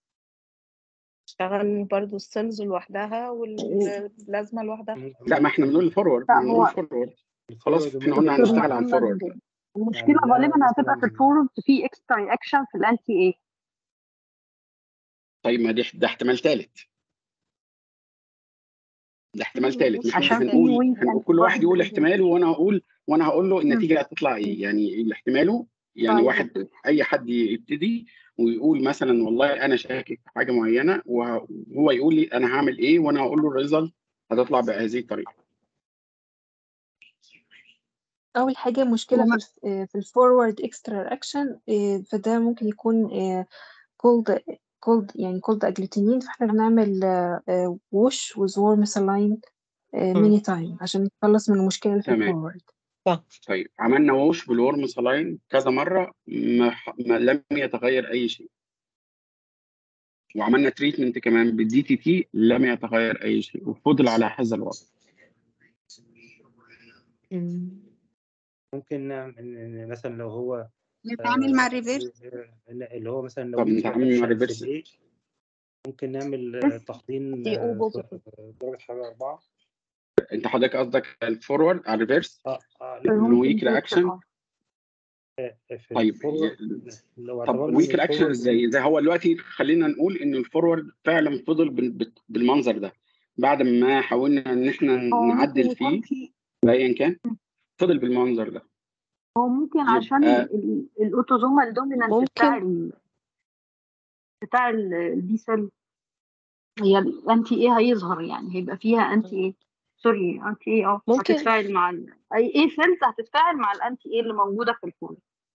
اشتغل برضو السيلز لوحدها والبلازما لوحدها. لا ما احنا بنقول الفورورد، لا بنقول هو الفورورد. خلاص الفورورد احنا قلنا ممكن دكتور هنشتغل على محمد، الفورورد. المشكلة نعمل لها غالبا هتبقى في مثلا الفورورد في اكسترا رياكشن في الانتي ايه. طيب ما دي ده احتمال ثالث، ده احتمال ثالث. ما احنا عشان في هنقول ويك هنقول انتي كل واحد بودي يقول بريزنت. احتماله، وانا هقول وانا هقول له النتيجه هتطلع ايه. يعني اللي احتماله يعني طيب واحد اوكي. اي حد يبتدي ويقول مثلا والله انا شاكك في حاجه معينه، وهو يقول لي انا هعمل ايه، وانا هقول له الريزلت هتطلع بهذه الطريقه. أول حاجة مشكلة في الف... آه، في الفورورد اكسترا رياكشن، فده ممكن يكون كولد كولد يعني كولد اجلوتينين، فاحنا بنعمل ووش وذ وورم سلاين ميني تايم عشان نتخلص من المشكلة اللي في تمام. الفورورد. صح. طيب عملنا ووش بالورم سلاين كذا مره، ما, ما لم يتغير اي شيء. وعملنا تريتمنت كمان بالدي تي تي لم يتغير اي شيء، وفضل على هذا الوضع. مم. ممكن نعمل مثلا لو هو نتعامل مع آه، الريفيرس. اللي هو مثلا لو طب ويك نتعامل مع رياكشن في الريفرس. الايه ممكن نعمل آه، تحضين دي او آه، بوزيتيف. في درجة حرارة أربعة. انت حضرتك قصدك الفورورد على الريفرس اه اه لا انه ويك رياكشن؟ في طيب الفورورد لو طب اعتبرنا ان ويك رياكشن الفورورد ازاي؟ زي هو دلوقتي خلينا نقول ان الفورورد فعلا فضل بال- بال- بالمنظر ده بعد ما حاولنا ان احنا هو ممكن نعدل يكون فيه في بايا كان، فضل بالمنظر ده. هو ممكن عشان يبقى الاوتوزومال دومينانت بتاع ممكن ال بتاع البي سيل، هي الانتي ايه هيظهر، يعني هيبقى فيها انتي ايه سوري انتي ايه اه ممكن هتتفاعل مع ال... اي ايه سيلز هتتفاعل مع الانتي ايه اللي موجوده في الفول.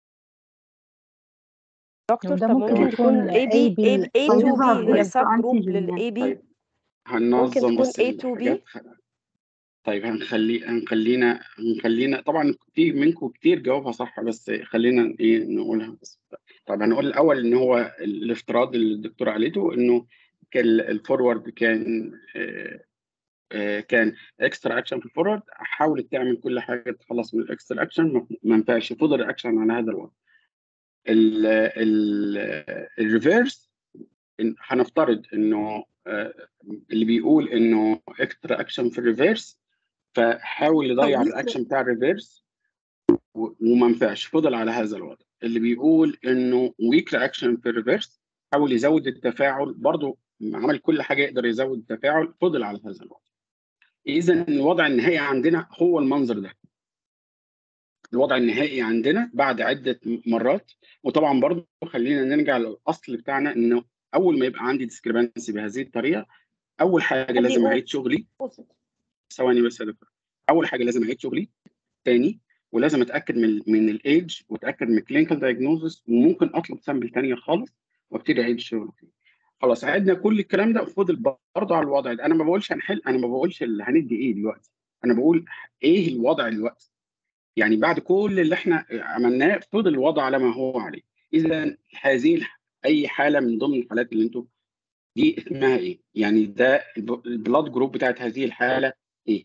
دكتور وده طب ممكن ممكن تمام. تكون يكون A اي B A بي A to B فيظهر هي في سب جروب انتيجين لل يعني. A B. طيب ممكن هننظم تكون بس A to B. الحاجات. طيب هنخلي هنخلينا هنخلينا طبعا في منكم كتير جاوبها صح، بس خلينا ايه نقولها بس. طب هنقول الاول ان هو الافتراض اللي الدكتور قالته انه كان الفورورد كان آه، آه، كان اكسترا اكشن في الفورورد، حاولت تعمل كل حاجه تخلص من الاكسترا اكشن، ما ما ينفعش، فضل اكشن على هذا الوضع. ال- ال- الريفيرس إن- هنفترض انه آه، اللي بيقول انه اكسترا اكشن في الريفيرس، فحاول يضيع الرياكشن بتاع الريفيرس و- وما ينفعش، فضل على هذا الوضع. اللي بيقول انه ويك رياكشن في الريفيرس، حاول يزود التفاعل، برضه عمل كل حاجه يقدر يزود التفاعل، فضل على هذا الوضع. اذا الوضع النهائي عندنا هو المنظر ده. الوضع النهائي عندنا بعد عده مرات. وطبعا برضه خلينا نرجع للاصل بتاعنا، انه اول ما يبقى عندي ديسكريبنسي بهذه الطريقه اول حاجه خلي لازم او اعيد شغلي. بوزيتيف. ثواني بس يا دكتور. اول حاجه لازم اعيد شغلي تاني، ولازم اتاكد من من الايدج، واتاكد من الكلينيكال دايجنوزس، وممكن اطلب سامبل ثانيه خالص وابتدي اعيد الشغل فيه. خلاص عدنا كل الكلام ده، وفضل برضه على الوضع ده. انا ما بقولش هنحل، انا ما بقولش اللي هندي ايه دلوقتي، انا بقول ايه الوضع دلوقتي. يعني بعد كل اللي احنا عملناه فضل الوضع على ما هو عليه. اذا هذه الح- اي حاله من ضمن الحالات اللي انتم دي اسمها ايه؟ يعني ده الب- البلاد جروب بتاعت هذه الحاله ايه؟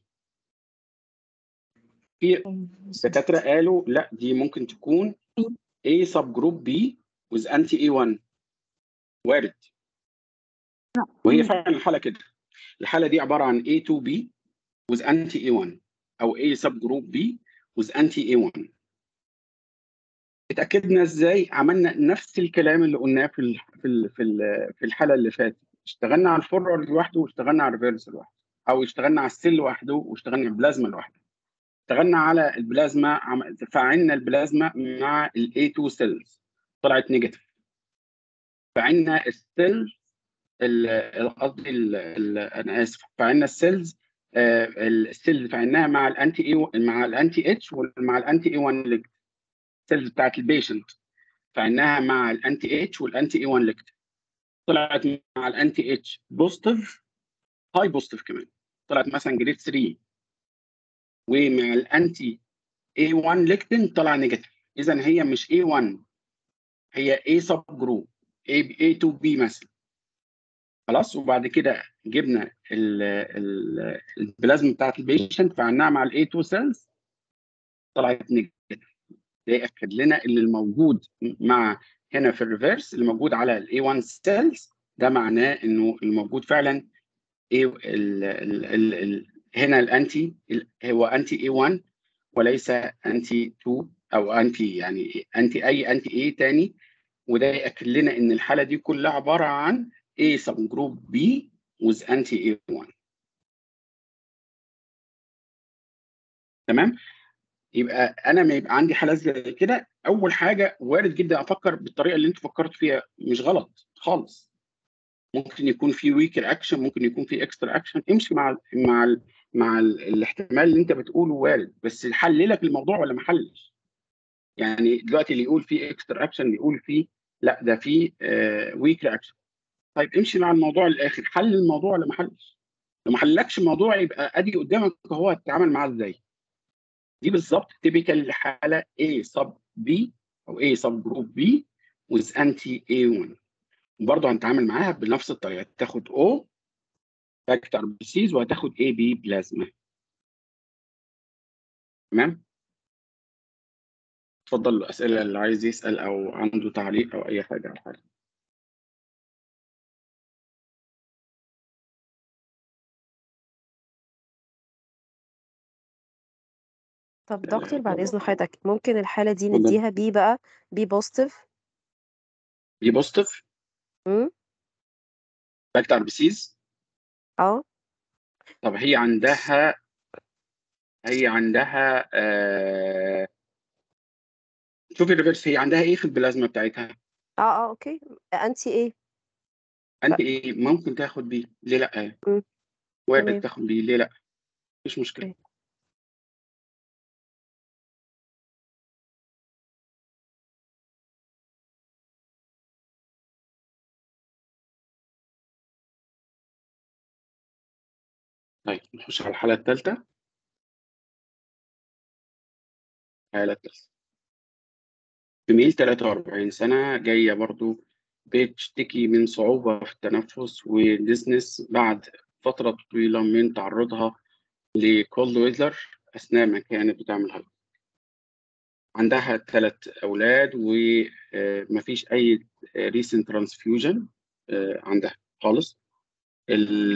في دكاتره قالوا لا دي ممكن تكون A سب جروب B with anti إيه وان. وارد، وهي فعلا الحاله كده. الحاله دي عباره عن إيه تو بي with anti إيه وان، او A سب جروب B with anti إيه وان. اتاكدنا ازاي؟ عملنا نفس الكلام اللي قلناه في ال في ال في ال في الحاله اللي فاتت. اشتغلنا على الفورورد لوحده، واشتغلنا على الريفرس لوحده، او اشتغلنا على السيل لوحده، واشتغلنا على البلازما لوحده. اشتغلنا على البلازما، عم- فعلنا البلازما مع ال إيه تو سيلز طلعت نيجاتيف. فعلنا السيل ال- قصدي ال- ال- انا اسف، فعلنا السيلز، آه، السيلز فعلناها مع الانتي اي، مع الانتي اتش ومع الانتي اي وان السيلز بتاعت البيشنت. فعلناها مع الانتي اتش والانتي اي وان ليكت، طلعت مع الانتي اتش بوزيتيف، هاي بوزيتيف كمان، طلعت مثلا جريد ثلاثة. ومع الانتي إيه وان ليكتين طلع نيجاتيف. اذا هي مش إيه وان، هي A سب جروب، إيه تو بي مثلا. خلاص. وبعد كده جبنا ال ال البلازما بتاعت البيشنت، فعلناها مع ال إيه تو سيلز طلعت نيجاتيف. ده ياكد لنا ان الموجود مع هنا في الريفرس، اللي موجود على ال إيه وان سيلز، ده معناه انه الموجود فعلا ايه ال ال ال ال هنا الانتي هو انتي إيه وان وليس انتي تو، او انتي يعني انتي اي انتي ايه تاني. وده ياكد لنا ان الحاله دي كلها عباره عن A سب جروب B with anti إيه وان. تمام. يبقى انا ما يبقى عندي حالات زي كده، اول حاجه وارد جدا افكر بالطريقه اللي انت فكرت فيها، مش غلط خالص. ممكن يكون في ويكر اكشن، ممكن يكون في اكسترا اكشن، امشي مع ال مع ال مع ال الاحتمال اللي انت بتقوله وارد، بس حل لك الموضوع ولا ما حلش. يعني دلوقتي اللي يقول في اكسترا اكشن، اللي يقول في لا ده في ويكر اكشن. طيب امشي مع الموضوع للاخر، حل الموضوع ولا ما حلش. لو ما حلكش الموضوع يبقى ادي قدامك هو هتتعامل معاه ازاي. دي بالظبط تيبيكال لحاله A سب B او A سب جروب B with anti إيه وان. وبرضه هنتعامل معاها بنفس الطريقه، تاخد O فاكتور بسيز، وهتاخد اي بي بلازما. تمام. اتفضل الاسئله اللي عايز يسال او عنده تعليق او اي حاجه على حاجه. طب دكتور بعد إذن حضرتك ممكن الحالة دي اتفضل. نديها بي بقى بي بوزيتيف؟ بي بوزيتيف امم فاكتور بسيز. اه طب هي عندها هي عندها آه... شوفي الريفرس، هي عندها ايه في البلازما بتاعتها؟ اه اه اوكي انتي ايه انت ايه ممكن تاخد بيه، ليه لا؟ امم وارد تمام تاخد بيه، ليه لا؟ مفيش مشكله. اوكي. طيب نخش على الحاله الثالثه. الحاله الثالثه فيميل ثلاثة وأربعين سنه، جايه برضو بتشتكي من صعوبه في التنفس وديزنس بعد فتره طويله من تعرضها لكولد ويذر اثناء ما كانت بتعمل هايبر. عندها ثلاث اولاد ومفيش اي ريسنت ترانسفيوجن عندها خالص. ال-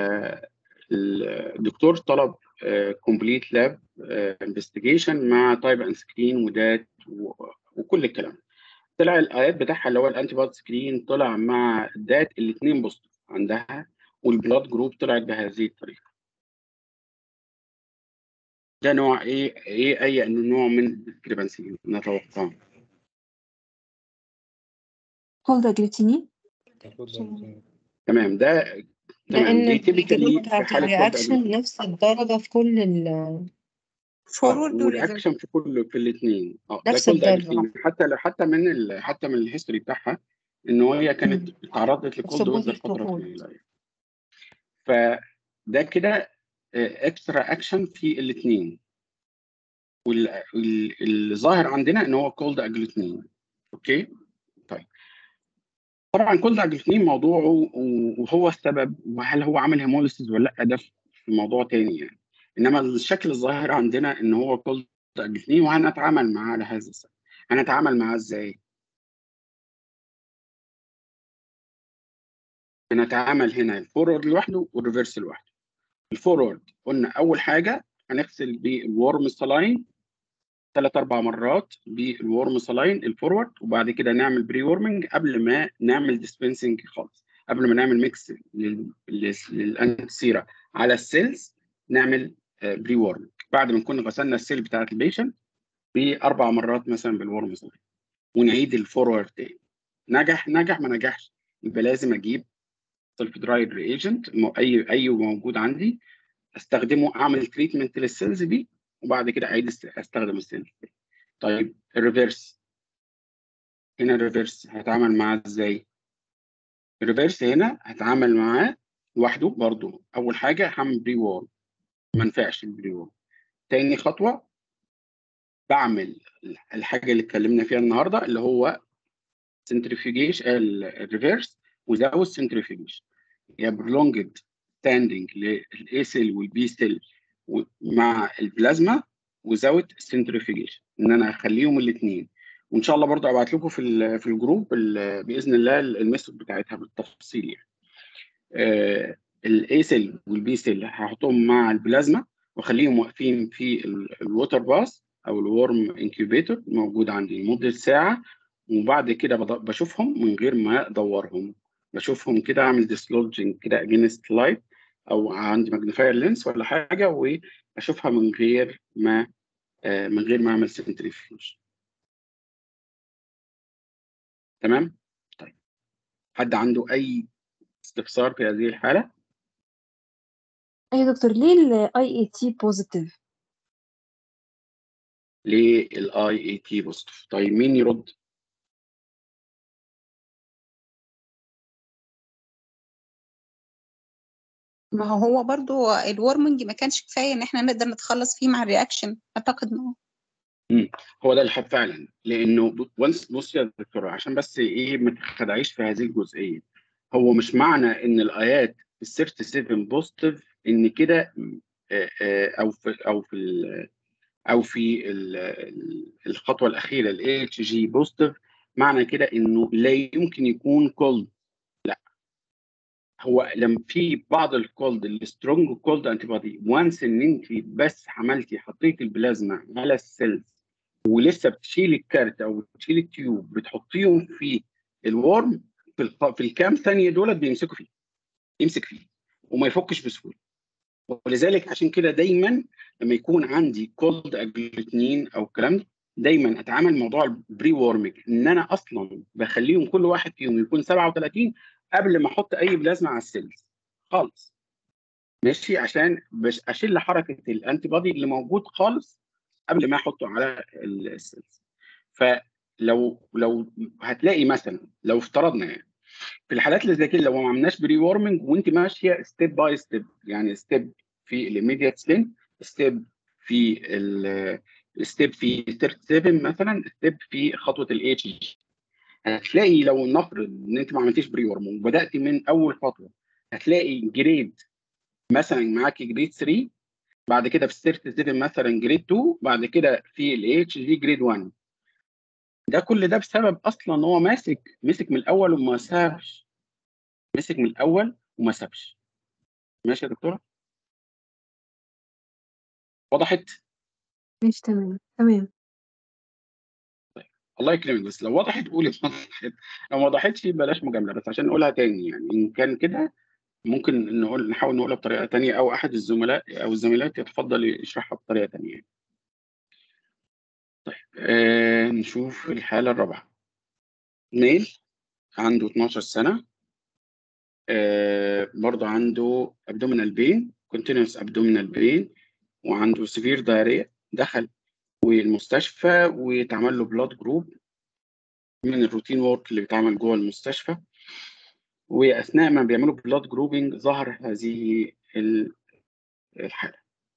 الدكتور طلب كومبليت لاب انفستيجيشن مع تايب اند سكرين ودات و- وكل الكلام. طلع الايات بتاعها اللي هو الانتي بودي سكرين طلع مع الدات الاثنين بوزيتيف عندها، والبلاد جروب طلعت بهذه الطريقه. ده نوع ايه ايه اي نوع من الديسكريبنسي نتوقعه؟ كولد أجلوتينين. تاخد تمام. ده تمام لأن دي الديجري تيبيكالي في بتاعت حاله كولد الرياكشن نفس الدرجة في كل ال اه فورورد وريفرس. والرياكشن في كل في الاثنين اه ده نفس كولد الدرجة. اجلوتين، حتى لو حتى من ال... حتى من الهيستوري بتاعها ان هي كانت مم. اتعرضت لكولد ويزر exposure to فتره cold. طويله. فده كده اكسترا اكشن في الاثنين، والظاهر عندنا ان هو كولد اجلوتين. اوكي طيب طبعا كولد اجلوتين موضوعه وهو السبب وهل هو عامل هيموليسيس ولا لا ده في موضوع تاني يعني، انما الشكل الظاهر عندنا ان هو كولد اجلوتين وهنتعامل معاه على هذا السبب. هنتعامل معاه ازاي؟ هنتعامل هنا الفورورد لوحده والريفرس لوحده. الفورورد قلنا اول حاجه هنغسل بالورم سلاين ثلاث اربع مرات بالورم سلاين الفورورد، وبعد كده نعمل بري وورمنج قبل ما نعمل ديسبنسنج خالص، قبل ما نعمل ميكس للانتسيرا على السيلز نعمل بري وورمنج بعد ما نكون غسلنا السيل بتاعت البيشنت باربع مرات مثلا بالورم سلاين، ونعيد الفورورد تاني. نجح نجح ما نجحش يبقى لازم اجيب سلف درايد ريجنت اي اي موجود عندي استخدمه، اعمل تريتمنت للسيلز دي وبعد كده اعيد استخدم السيلز. طيب الريفرس هنا، الريفرس هتعامل معاه ازاي؟ الريفرس هنا هتعامل معاه لوحده برضو. اول حاجه هعمل بري وول، ما ينفعش البري وول. تاني خطوه بعمل الحاجه اللي اتكلمنا فيها النهارده اللي هو سنتريفيوجيش الريفرس وزود سنتريفيوجيش يا برولونجد ستاندنج للاي سيل والبي سيل مع البلازما وزود سنتريفيوجيشن، ان انا اخليهم الاثنين. وان شاء الله برضو ابعت لكم في في الجروب باذن الله الميثود بتاعتها بالتفصيل يعني. آه الاي سيل والبي سيل هحطهم مع البلازما واخليهم واقفين في الووتر باس او الورم انكيوبيتور موجود عندي لمده ساعه، وبعد كده بشوفهم من غير ما ادورهم، بشوفهم كده اعمل ديسلوجينج كده اجينست لايت او عندي ماجنيفاير لينس ولا حاجه واشوفها من غير ما آه من غير ما اعمل سنتريفيوج. تمام. طيب حد عنده اي استفسار في هذه الحاله؟ أيوة يا دكتور، ليه ال آي إيه تي positive؟ ليه الاي اي تي بوزيتيف؟ طيب مين يرد؟ ما هو هو برضو الورمنج ما كانش كفايه ان احنا نقدر نتخلص فيه مع الرياكشن، اعتقد انه امم هو ده الحب فعلا، لانه وانس بص يا دكتور عشان بس ايه ما تخدعيش في هذه الجزئيه، هو مش معنى ان الايات في السيرت سبعة بوزيتيف ان كده آه، آه، او في او في ال- او في ال- ال- الخطوه الاخيره الاي اتش جي بوزيتيف معنى كده انه لا يمكن يكون كولد. هو لما في بعض الكولد السترونج كولد انتي بودي وانس ان انت بس عملتي حطيتي البلازما على السيلز ولسه بتشيل الكارت او بتشيل التيوب بتحطيهم في الورم في, الق... في الكام ثانيه دولت بيمسكوا فيه، يمسك فيه وما يفكش بسهوله. ولذلك عشان كده دايما لما يكون عندي كولد اجلوتين او الكلام ده دايما اتعامل موضوع البري وورمنج ان انا اصلا بخليهم كل واحد فيهم يكون سبعة وثلاثين قبل ما احط اي بلازما على السيلز خالص، ماشي، عشان بس اشيل حركه الانتي بودي اللي موجود خالص قبل ما احطه على السيلز. فلو لو هتلاقي مثلا لو افترضنا يعني في الحالات اللي زي كده لو ما عملناش بري وورمنج وانت ماشيه ستيب باي ستيب، يعني ستيب في الاميديت سلين، ستيب في الستيب في سبعة مثلا، ستيب في خطوه الاتش جي، هتلاقي لو نفرض ان انت ما عملتيش بري وورمنج وبداتي من اول خطوه هتلاقي جريد مثلا معاكي جريد ثلاثة، بعد كده في السيرت سبعة مثلا جريد اتنين، بعد كده في الاتش جي جريد واحد. ده كل ده بسبب اصلا ان هو ماسك مسك من الاول وما سابش، مسك من الاول وما سابش. ماشي يا دكتوره؟ وضحت؟ ماشي تمام تمام. الله يكرمك، بس لو وضحت قولي وضحت، لو ما وضحتش بلاش مجامله، بس عشان نقولها تاني يعني ان كان كده ممكن نقول نحاول نقولها بطريقه تانيه او احد الزملاء او الزميلات يتفضل يشرحها بطريقه تانيه. طيب آه نشوف الحاله الرابعه. ميل عنده اتناشر سنه، آه برضه عنده abdominal pain continuous abdominal pain وعنده severe diarrhea، دخل والمستشفى واتعمل له بلاد جروب من الروتين وورك اللي بيتعمل جوه المستشفى، واثناء ما بيعملوا بلاد جروبنج ظهر هذه الحاله.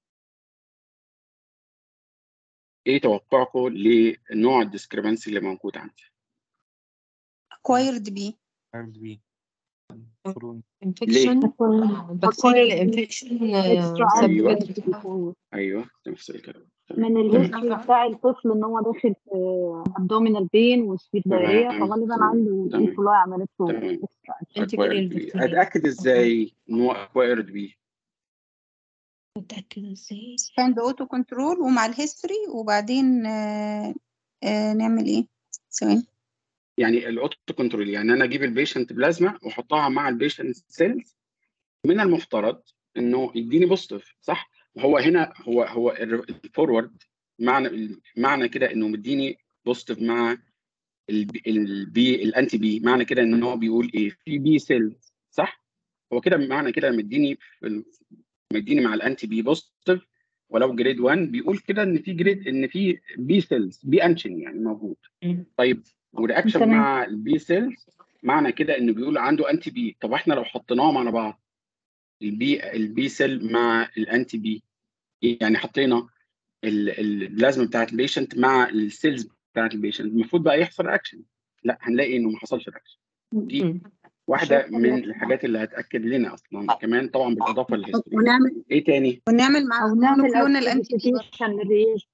ايه توقعكم لنوع الديسكريبنسي اللي موجود عندي؟ acquired بي بي انفكشن بكتيريال انفكشن ايوه extra ايوه نفس الكلام. من الهيستوري بتاع الطفل ان هو داخل في abdominal pain وسبيد دايريا، تمام فغالبا تمام عنده تمام ايكولاي عملت له تمام extra. acquired بيه. اتاكد ازاي ان هو acquired بيه؟ متأكد ازاي؟ ستاند اوتو كنترول ومع الهيستوري، وبعدين آه آه نعمل ايه؟ ثواني. يعني الاوتو كنترول يعني انا اجيب البيشنت بلازما واحطها مع البيشنت سيلز، من المفترض انه يديني بوزيتيف صح؟ هو هنا هو هو الفورورد معنى معنى كده انه مديني بوزيتيف مع البي الانتي بي، معنى كده ان هو بيقول ايه؟ في بي سيلز صح؟ هو كده معنى كده مديني مديني مع الانتي بي بوزيتيف ولو جريد واحد، بيقول كده ان في جريد ان في بي سيلز بي انشن يعني موجود. طيب ورياكشن تمام. مع البي سيلز معنى كده انه بيقول عنده انتي بي. طب احنا لو حطيناهم على بعض البي البي سيل مع الانتي بي، يعني حطينا البلازما بتاعت البيشنت مع السيلز بتاعت البيشنت، المفروض بقى يحصل رياكشن. لا هنلاقي انه ما حصلش رياكشن. دي واحده من الحاجات اللي هتاكد لنا اصلا كمان طبعا بالاضافه للهيستوري. ونعمل ايه تاني؟ ونعمل مع او نعمل مونوكلونال انتي بي. acidification للرياجنت،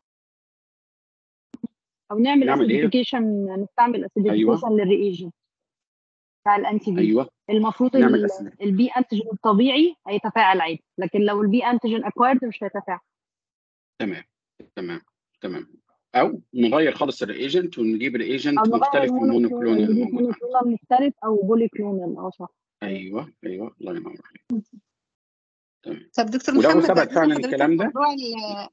او نعمل نعمل ايه؟ acidification، نستعمل acidification ايوه للرياجنت بتاع الانتي بي. ايوه المفروض نعمل ال- اسيد. البي انتيجين الطبيعي هيتفاعل عادي، لكن لو البي انتيجين اكوايرد مش هيتفاعل. تمام تمام تمام. او نغير خالص الرياجنت ونجيب او رياجنت نغير مختلف من المونوكلونال، المونوكلونال اللي نجيب موجود عندي. مونوكلونال مختلف او بولي كلونال. اه صح. ايوه ايوه الله ينور عليك. تمام. طب دكتور ولو محمد ثبت بعد اذن فعلا حضرتك الكلام ده موضوع ال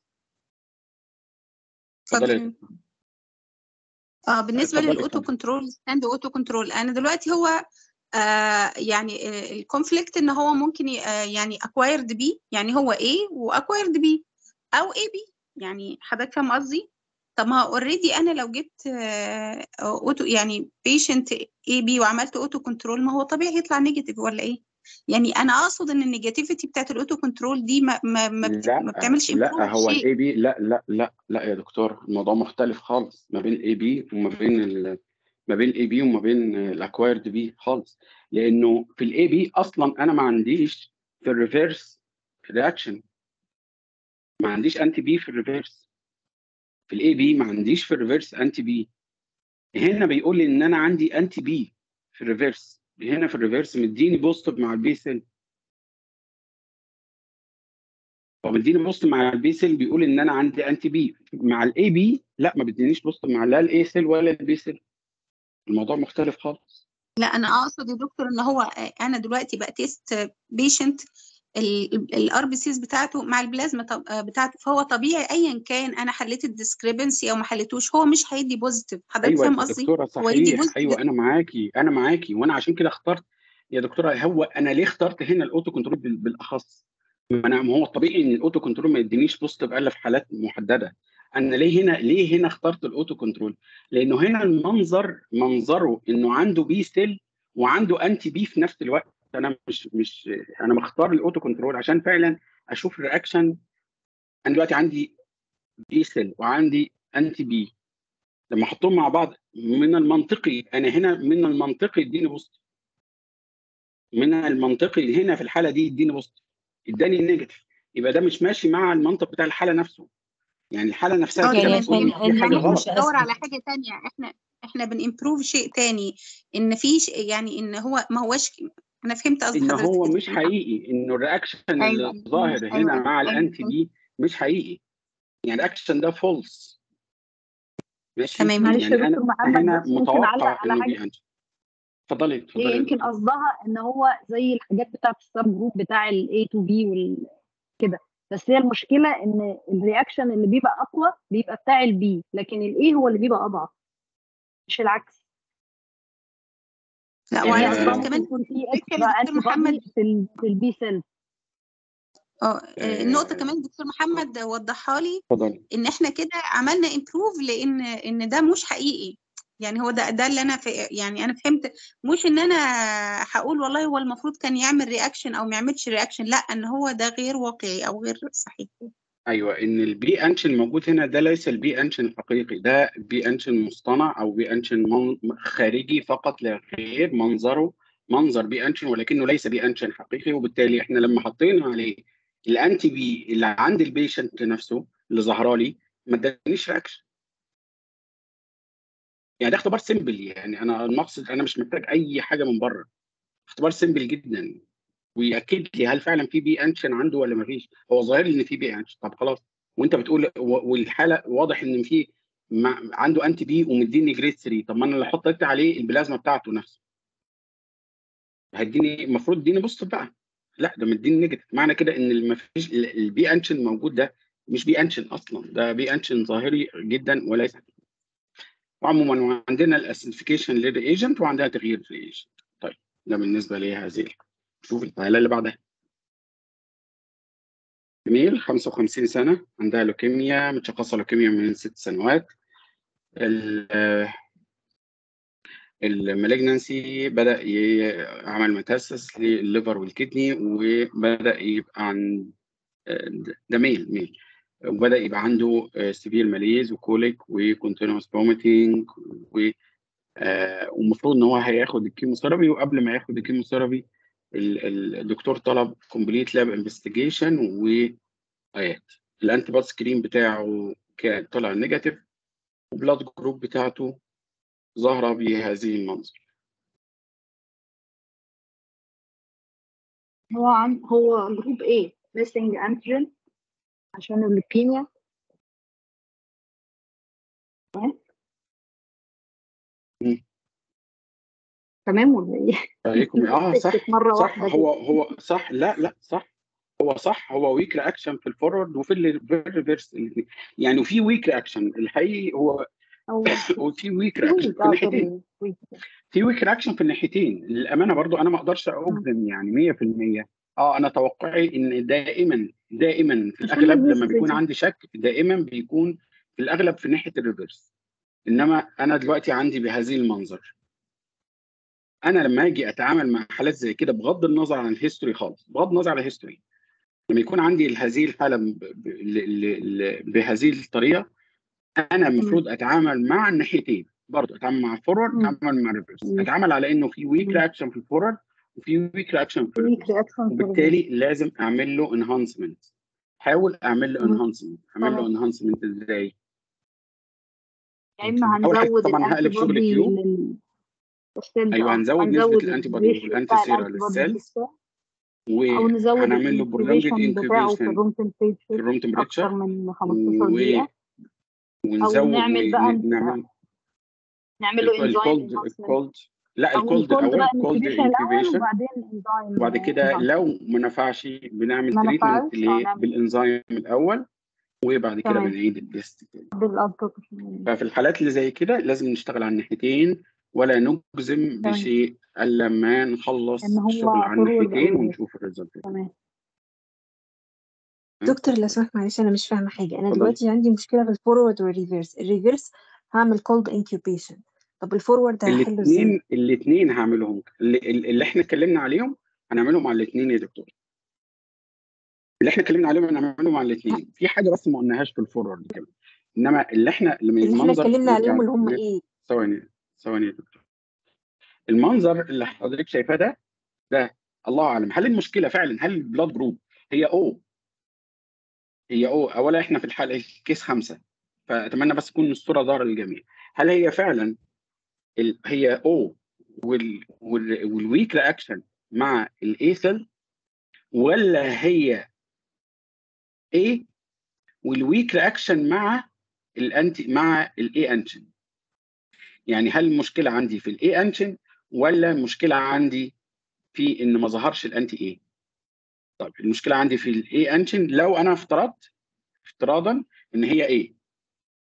اتفضلي. اتفضل. اه بالنسبه اتفضلي للاوتو اتفضلي. كنترول ستاند اوتو كنترول، انا دلوقتي هو آه يعني الكونفليكت ان هو ممكن ي- آه يعني اكوايرد بي، يعني هو A واكوايرد بي او اي بي، يعني حضرتك فاهم قصدي؟ طب ما اوريدي انا لو جبت آه اوتو يعني بيشنت اي بي وعملت اوتو كنترول، ما هو طبيعي يطلع نيجاتيف ولا ايه؟ يعني انا اقصد ان النيجاتيفيتي بتاعت الاوتو كنترول دي ما ما ما, بت... ما لا بتعملش لا امبروف هو شيء. الاي بي لا لا لا لا يا دكتور، الموضوع مختلف خالص ما بين الاي بي وما بين ال... ما بين الاي بي وما بين الاكوايرد بي خالص. لانه في الاي بي اصلا انا ما عنديش في الريفيرس رياكشن، ما عنديش انتي بي في الريفيرس. في الاي بي ما عنديش في الريفيرس انتي بي. هنا بيقول لي ان انا عندي انتي بي في الريفيرس، هنا في الريفيرس مديني بوزيتيف مع البي سيل. هو مديني بوزيتيف مع البي سيل بيقول ان انا عندي انتي بي. مع الاي بي لا ما بيدينيش بوزيتيف مع لا الاي سيل ولا البي سيل. الموضوع مختلف خالص. لا انا اقصد يا دكتور ان هو انا دلوقتي بقى تيست بيشنت الار بي سيز بتاعته مع البلازما بتاعته، فهو طبيعي ايا كان انا حليت الديسكريبنسي او ما حليتوش هو مش هيدي بوزيتيف. حضرتك ايوه فاهم يا قصدي؟ دكتوره هو يدي صحيح، بوزيتيف. ايوه انا معاكي انا معاكي وانا عشان كده اخترت يا دكتوره. هو انا ليه اخترت هنا الاوتو كنترول بال- بالاخص؟ ما انا ما هو الطبيعي ان الاوتو كنترول ما يدينيش بوزيتيف الا في حالات محدده. انا ليه هنا ليه هنا اخترت الاوتو كنترول؟ لانه هنا المنظر منظره انه عنده بي سيل وعنده انتي بي في نفس الوقت. انا مش مش انا مختار الاوتو كنترول عشان فعلا اشوف الرياكشن. انا دلوقتي عندي بي سيل وعندي انتي بي، لما احطهم مع بعض من المنطقي انا هنا من المنطقي يديني بوزيتيف، من المنطقي هنا في الحاله دي يديني بوزيتيف، اداني نيجاتيف. يبقى ده مش ماشي مع المنطق بتاع الحاله نفسه. يعني الحاله نفسها اه كده يعني تمام. بتقول عشان في حاجه النوع غلط. مش بندور على أثبت. حاجه تانية، احنا احنا بنimprove شيء تاني، ان في ش- يعني ان هو ما هوش. انا فهمت قصد ان حضرتك هو يا مش دكتور محمد. حقيقي، انه الرياكشن ايوه اللي ظاهر هنا ايوه مع ايوه الانتي فهمت. بي مش حقيقي. يعني الرياكشن ده فولس. ماشي. تمام. معلش يا يعني انا دكتور محمد، هنا بس ممكن اعلق متوقع على انه حاجه. دي انتي. اتفضلي هي اتفضلي يا يمكن دكتور. قصدها ان هو زي الحاجات بتاعت السب جروب بتاع الاي تو بي وكده، بس هي المشكله ان الرياكشن اللي بيبقى اقوى بيبقى بتاع البي، لكن الاي هو اللي بيبقى اضعف، مش العكس. لا آه، وعلى يعني فكره اصلا كمان ممكن يكون في فكره اكسترا دكتور انتي محمد بودي في ال في البي سيل. اه آه، النقطه آه، كمان دكتور محمد وضحها لي اتفضل. ان احنا كده عملنا امبروف، لان ان ده مش حقيقي. يعني هو ده ده اللي انا في يعني انا فهمت، مش ان انا هقول والله هو المفروض كان يعمل رياكشن او ما يعملش رياكشن، لا ان هو ده غير واقعي او غير صحيح. ايوه، ان البي انشن الموجود هنا ده ليس البي انشن الحقيقي، ده بي انشن مصطنع او بي انشن من خارجي فقط لا غير، منظره منظر بي انشن ولكنه ليس بي انشن حقيقي. وبالتالي احنا لما حطينا عليه الانتي بي اللي عند البيشنت نفسه اللي ظهر لي ما ادانيش رياكشن. يعني ده اختبار سيمبل، يعني انا المقصد انا مش محتاج اي حاجه من بره، اختبار سيمبل جدا ويأكد لي هل فعلا في بي انشن عنده ولا ما فيش. هو ظاهر لي ان في بي انشن، طب خلاص. وانت بتقول و- والحاله واضح ان في ما- عنده انتي بي ومديني جريد ثلاثة، طب ما انا اللي حطيت عليه البلازما بتاعته نفسه هيديني، المفروض اديني بوست بقى، لا ده مديني نيجاتيف. معنى كده ان ما فيش البي انشن موجود، ده مش بي انشن اصلا، ده بي انشن ظاهري جدا وليس. عموما عندنا الاسيديفيكيشن للريجنت وعندها تغيير في الريجنت. طيب ده بالنسبه لهذه. شوف الحاله اللي بعدها. جميل، خمسة وخمسين سنة، عندها لوكيميا، متشخصة لوكيميا من ست سنوات. المالجنسي بدأ يعمل متاسس للليفر والكدني، وبدأ يبقى عند ده ميل ميل وبدأ يبقى عنده سيفير ماليز وكوليك وكونتينوس فوميتنج، والمفروض ان هو هياخد الكيموثيرابي. وقبل ما ياخد الكيموثيرابي الدكتور طلب كومبليت لاب انفستيجيشن وايات. الانتي باد سكرين بتاعه كان طلع نيجاتيف، وبلاد جروب بتاعته ظاهره بهذه المنظر. هو عن هو جروب ايه ميسنج انتيجين عشان اللوكيميا. مم. تمام ولا ايه؟ عليكم اه صح مرة صح واحدة هو كده. هو صح لا لا صح هو صح هو ويك رياكشن في الفورورد وفي الريفرس الاثنين. يعني وفي ويك رياكشن الحقيقي هو او وفي ويك في رياكشن ويك في اه الناحيتين. سوري ويك. في ويك رياكشن في الناحيتين للامانه. برضو انا ما اقدرش اجزم يعني مية في المية. اه انا توقعي ان دائما دائما في عشان الاغلب لما بيكون الهيستوري. عندي شك دائما بيكون في الاغلب في ناحيه الريفرس. انما انا دلوقتي عندي بهذه المنظر، انا لما اجي اتعامل مع حالات زي كده بغض النظر عن الهيستوري خالص، بغض النظر عن الهيستوري، لما يكون عندي هذه الحاله ب- ب- ل- ل- بهذه الطريقه، انا المفروض اتعامل مع الناحيتين. برضه اتعامل مع الفورورد، اتعامل مع الريفرس، اتعامل على انه في ويك رياكشن في الفورورد وفي ويك رياكشن في ويك الريفرس، رياكشن في وبالتالي لازم اعمل له انهانسمنت. حاول اعمل له انهانسمنت. اعمل له انهانسمنت ازاي؟ يا اما اول حاجه هنزود طبعا الانتي هقلب شغل بودي كيو. للسيلز، ايوه اه هنزود نسبه هنزود الانتي بودي الريشيو والانتي بتاع سيرا الانتي بودي للسيلز، للسيلز، او نزود وهنعمل له برولونجد الانكيوبيشن بتاعه في انكيوبيشن الروم في تمبريتشر الروم اكتر تمبريتشر، من خمستاشر دقيقة، او ونزود نعمل بقى ونعمل نعمل له انزيم الكولد انهانسمنت، الكولد لا او الكولد الكولد الاول، بقى كولد انكيوبيشن الاول انكيوبيشن. وبعدين انزيم وبعد كده انهانسمنت. لو ما نفعش بنعمل ما تريتمنت نفعش اه نعمل بالانزيم الاول، وبعد كده تمام بنعيد التيست تاني. بالابلكيشن. ففي الحالات اللي زي كده لازم نشتغل على الناحيتين، ولا نجزم تمام بشيء الا لما ان نخلص الشغل هو على فورورد او الناحيتين ريفيرس. ونشوف الريزلت. تمام دكتور لو سمحت معلش انا مش فاهمه حاجه. انا اتفضلي. دلوقتي عندي مشكله في الفورورد والريفيرس. الريفيرس هعمل كولد انكيوبيشن، طب الفورورد هحله ازاي؟ الاثنين الاثنين هعملهم، اللي, اللي احنا اتكلمنا عليهم هنعملهم على الاثنين يا دكتور. اللي احنا اتكلمنا عليهم هنعملهم على الاثنين. في حاجه بس ما قلناهاش في الفورورد كمان، انما اللي احنا لما اللي احنا المنظر اتكلمنا عليهم نرجع اللي هم ن- ايه؟ ثواني ثواني يا دكتور. المنظر اللي حضرتك شايفاه ده ده الله اعلم هل المشكله فعلا، هل البلاد جروب هي او هي او اولا احنا في الحاله الكيس خمسه، فاتمنى بس تكون الصوره ظاهره للجميع. هل هي فعلا ال... هي او وال... وال... والويك رياكشن مع الايثل، ولا هي ايه والويك رياكشن مع الانتي مع الاي انشن؟ يعني هل المشكله عندي في الاي انشن ولا المشكله عندي في ان ما ظهرش الانتي ايه؟ طيب المشكله عندي في الاي انشن. لو انا افترضت افتراضا ان هي ايه،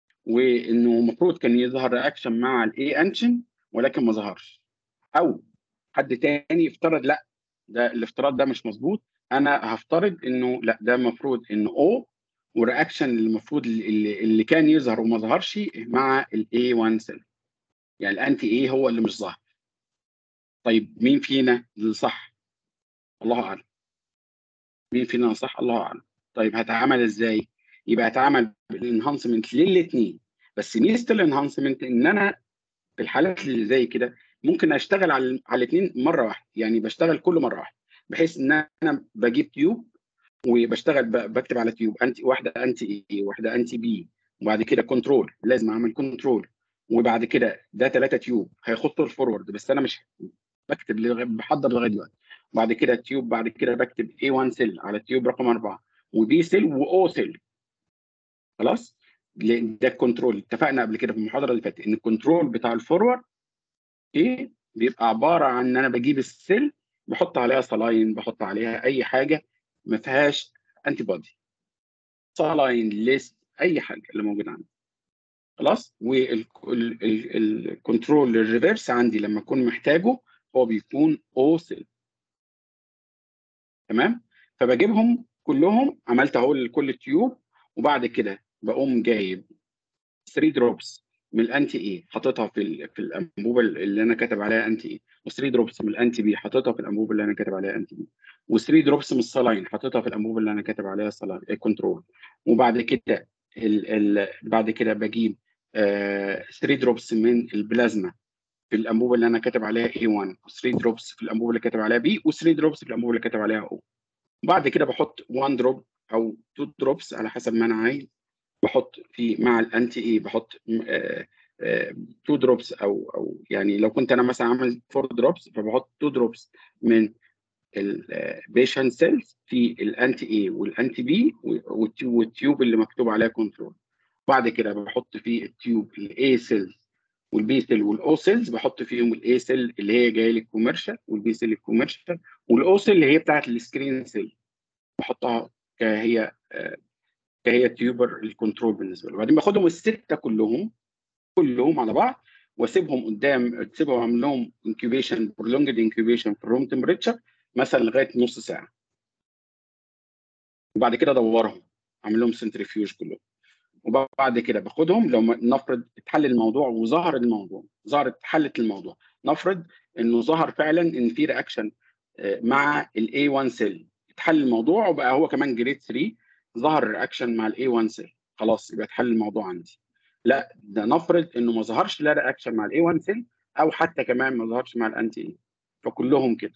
وانه المفروض كان يظهر رياكشن مع الاي انشن ولكن ما ظهرش، او حد تاني يفترض لا ده الافتراض ده مش مظبوط، انا هفترض انه لا ده المفروض انه او والرياكشن المفروض اللي, اللي كان يظهر وما ظهرش مع الاي واحد سيل، يعني الانتي اي هو اللي مش ظاهر. طيب مين فينا اللي صح؟ الله اعلم. مين فينا صح؟ الله اعلم. طيب هتعمل ازاي؟ يبقى هتعمل بالانهانسمنت للاثنين، بس ميزه الانهانسمنت ان انا في الحالات اللي زي كده ممكن اشتغل على على الاثنين مره واحده، يعني بشتغل كل مره واحده، بحيث ان انا بجيب تيوب وبشتغل ب- بكتب على تيوب انتي واحده انتي اي واحده انتي بي، وبعد كده كنترول، لازم اعمل كنترول، وبعد كده ده ثلاثه تيوب هيخطوا الفورورد، بس انا مش بكتب لغاية- بحضر لغايه دلوقتي. بعد كده تيوب، بعد كده بكتب اي واحد سيل على تيوب رقم اربعه، وبي سيل واو سيل. خلاص، لأن ده الكنترول. اتفقنا قبل كده في المحاضره اللي فاتت ان الكنترول بتاع الفورورد ايه بيبقى عباره عن ان انا بجيب السيل بحط عليها صلاين، بحط عليها اي حاجه ما فيهاش انتي بودي، صلاين، ليست، اي حاجه اللي موجود عندي. خلاص، والكنترول الريفرس عندي لما اكون محتاجه هو بيكون او سيل. تمام، فبجيبهم كلهم، عملت اهو لكل تيوب، وبعد كده بقوم جايب ثلاثة دروبس من الانتي اي حاططها في ال في الانبوبه اللي انا كاتب عليها انتي اي، و3 دروبس من الانتي بي حاططها في الانبوبه اللي انا كاتب عليها انتي بي، و3 دروبس من الصلاين حاططها في الانبوبه اللي انا كاتب عليها صلاين كنترول. وبعد كده ال ال بعد كده بجيب آه ثلاثة دروبس من البلازما في الانبوبه اللي انا كاتب عليها اي واحد، و3 دروبس في الانبوبه اللي كاتب عليها بي، و3 دروبس في الانبوبه اللي كاتب عليها او. بعد كده بحط واحد دروب او اتنين دروبس على حسب ما انا عايز، بحط في مع الانتي اي بحط اتنين دروبس، او او يعني لو كنت انا مثلا عامل اربعة دروبس فبحط اتنين دروبس من البيشنت سيلز في الانتي اي والانتي بي والتيوب اللي مكتوب عليها كنترول. بعد كده بحط في التيوب الاي سيلز والبي سيل والاو سيلز، بحط فيهم الاي سيل اللي هي جايه لي الكوميرشال، والبي سيل الكوميرشال، والاو سيل اللي هي بتاعت السكرين سيل بحطها كهي كهي تيوبر الكنترول بالنسبه له. وبعدين باخدهم السته كلهم كلهم على بعض واسيبهم قدام، اسيبهم اعمل لهم انكيوبيشن برولونجد انكيوبيشن في الروم تمبريتشر مثلا لغايه نص ساعه، وبعد كده ادورهم اعمل لهم سنتريفيوج كلهم. وبعد كده باخدهم لو نفرض اتحل الموضوع وظهر الموضوع، ظهرت حلت الموضوع، نفرض انه ظهر فعلا ان في رياكشن مع الاي واحد سيل، اتحل الموضوع وبقى هو كمان جريد ثلاثة، ظهر رياكشن مع الاي واحد سيل، خلاص يبقى اتحل الموضوع عندي. لا ده نفرض انه ما ظهرش لا رياكشن مع الاي واحد سيل او حتى كمان ما ظهرش مع الانتي اي، فكلهم كده.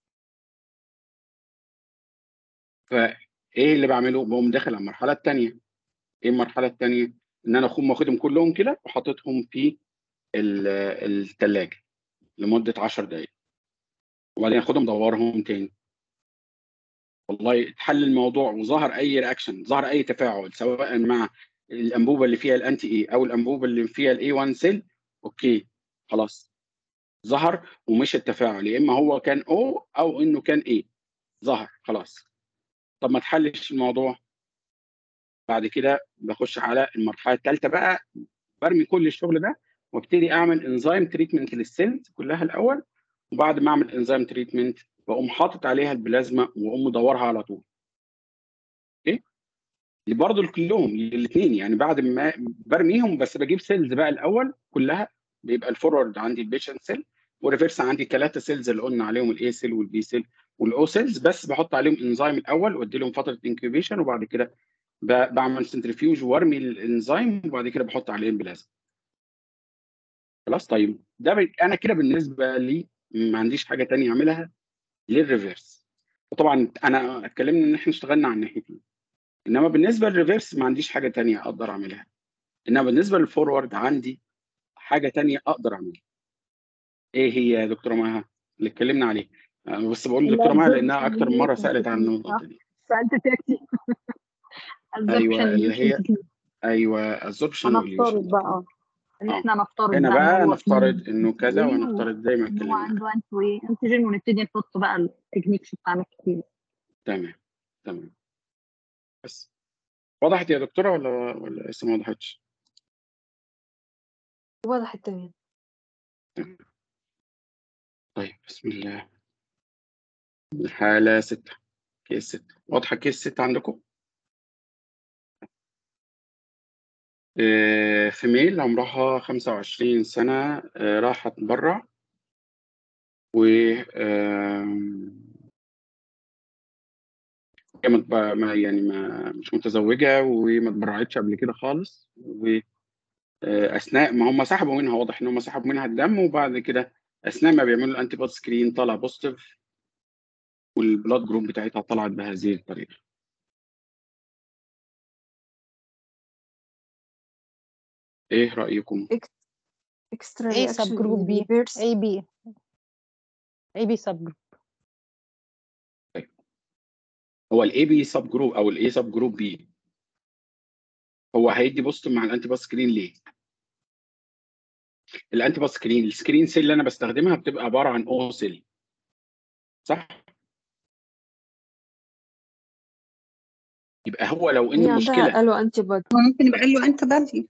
فايه اللي بعمله؟ بقوم داخل على المرحله الثانيه. ايه المرحله الثانيه؟ ان انا اكون واخدهم كلهم كده وحاططهم في الثلاجه لمده عشر دقائق، وبعدين اخدهم ادورهم تاني، والله اتحل الموضوع وظهر اي رياكشن، ظهر اي تفاعل سواء مع الانبوبه اللي فيها الانتي اي او الانبوبه اللي فيها الاي واحد سيل، اوكي خلاص ظهر ومش التفاعل، يا اما هو كان او او انه كان ايه، ظهر خلاص. طب ما تحلش الموضوع، بعد كده بخش على المرحله الثالثه بقى، برمي كل الشغل ده وابتدي اعمل انزيم تريتمنت للسيلز كلها الاول، وبعد ما اعمل انزيم تريتمنت بقوم حاطط عليها البلازما واقوم مدورها على طول. اوكي، برضه كلهم الاثنين يعني بعد ما برميهم بس بجيب سيلز بقى الاول كلها، بيبقى الفورورد عندي البيشنت سيل، والريفرس عندي ثلاثه سيلز اللي قلنا عليهم الاي سيل والبي سيل والاو سيلز، بس بحط عليهم انزيم الاول وادي لهم فتره انكيوبيشن، وبعد كده بعمل سنترفيوج وارمي الانزيم، وبعد كده بحط عليهم بلازما. خلاص، طيب ده ب... انا كده بالنسبه لي ما عنديش حاجه ثانيه اعملها للريفرس. وطبعا انا اتكلمنا ان احنا اشتغلنا على الناحيتين، انما بالنسبه للريفرس ما عنديش حاجه ثانيه اقدر اعملها، انما بالنسبه للفورورد عندي حاجه ثانيه اقدر اعملها. ايه هي يا دكتوره مها اللي اتكلمنا عليه؟ أنا بس بقول دكتوره مها لانها اكتر من مره سالت عن النقطه دي. سألت فيها كتير. ايوه اللي هي كتير. ايوه absorption هنفترض واليوشن. بقى ان اه احنا نفترض هنا بقى ان بقى هو نفترض انه كذا، ايه ونفترض زي ما وان هو اتكلمنا. عنده انتي وايه انتيجين، ونبتدي نحط بقى التكنيكس بتاعنا كتير. تمام تمام. بس وضحت يا دكتوره ولا ولا لسه ما وضحتش؟ وضحت تمام. تمام. طيب بسم الله. الحالة ستة، كيس ستة، واضحة كيس ستة عندكم؟ آه، فيميل عمرها خمسة وعشرين سنة، آه، راحت برا و آم، هي متب- ما يعني ما مش متزوجة وما اتبرعتش قبل كده خالص، وأثناء ما هم سحبوا منها، واضح إن هم سحبوا منها الدم، وبعد كده أثناء ما بيعملوا الأنتي بودي سكرين طلع بوزيتيف، والبلاد جروب بتاعتها طلعت بهذه الطريقة. إيه رأيكم؟ اكسترا ايه سب رياكشن جروب بي ريفيرس. اي بي اي بي سب جروب. هو الاي بي سب جروب او الاي سب جروب بي هو هيدي بوست مع الانتي باس سكرين ليه؟ الانتي باس سكرين السكرين سيل اللي انا بستخدمها بتبقى عباره عن او سيل، صح؟ يبقى هو لو ان هي عندها المشكله الو انتي بودي. ممكن يبقى له انت بادي.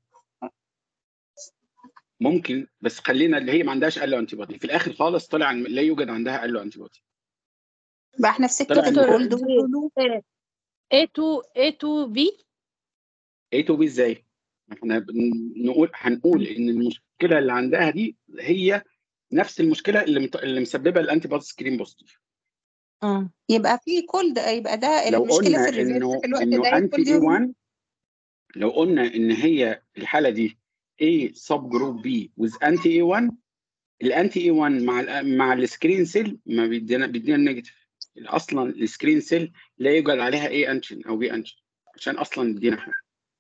ممكن، بس خلينا اللي هي ما عندهاش الو انتي بودي في الاخر خالص طلع إن لا يوجد عندها الو انتي بودي. بقى احنا في طلع سكة إن دكتور الكولد دي والهدوء. إيه تو إيه تو بي. اي تو بي ازاي؟ احنا بن- نقول هنقول ان المشكله اللي عندها دي هي نفس المشكله اللي مت... اللي مسببه الانتي باس سكرين بوزيتيف. اه يبقى في كولد، يبقى ده لو المشكلة في قلنا الريفيرس انه في الوقت انه ده هي انتي الكولد اي هرمون. واحد، لو قلنا ان هي الحاله دي A sub group B with anti إيه وان، الانتي إيه وان مع ال مع السكرين سيل ما بيدينا بيدينا نيجاتيف. اصلا السكرين سيل لا يوجد عليها A انشن او B انشن عشان اصلا يدينا حاجه.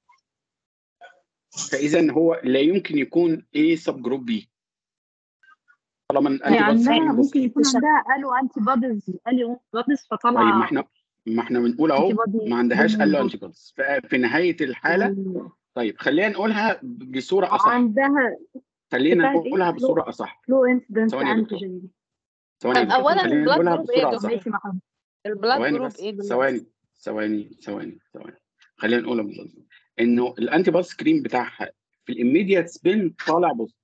فاذا هو لا يمكن يكون A sub group B طالما هي الانتي بودي عندها سكرين ممكن بوزيتيف. يكون عندها الو انتي بوديز الو انتي بوديز طيب فطلع ما احنا ما احنا بنقول انتي اهو بودي ما عندهاش ضمن الو البوست. انتي بوديز في نهايه الحاله. طيب خلينا نقولها بصوره اصح، عندها خلينا بتاعت ايه نقولها فلو بصوره اصح. فلو انسيدنت ثواني يا دكتور، انتيجين. ثواني يا طب دكتور، اولا خلينا البلاد نقولها جروب ايه يا بصوره دكتور؟ اصح. ماشي محمد. البلاد ثواني جروب بس، ايه دلوقتي؟ ثواني ثواني ثواني ثواني خلينا نقولها بالظبط. انه الانتي بودي سكرين بتاعها في الاميديات سبين طالع بوزيتيف،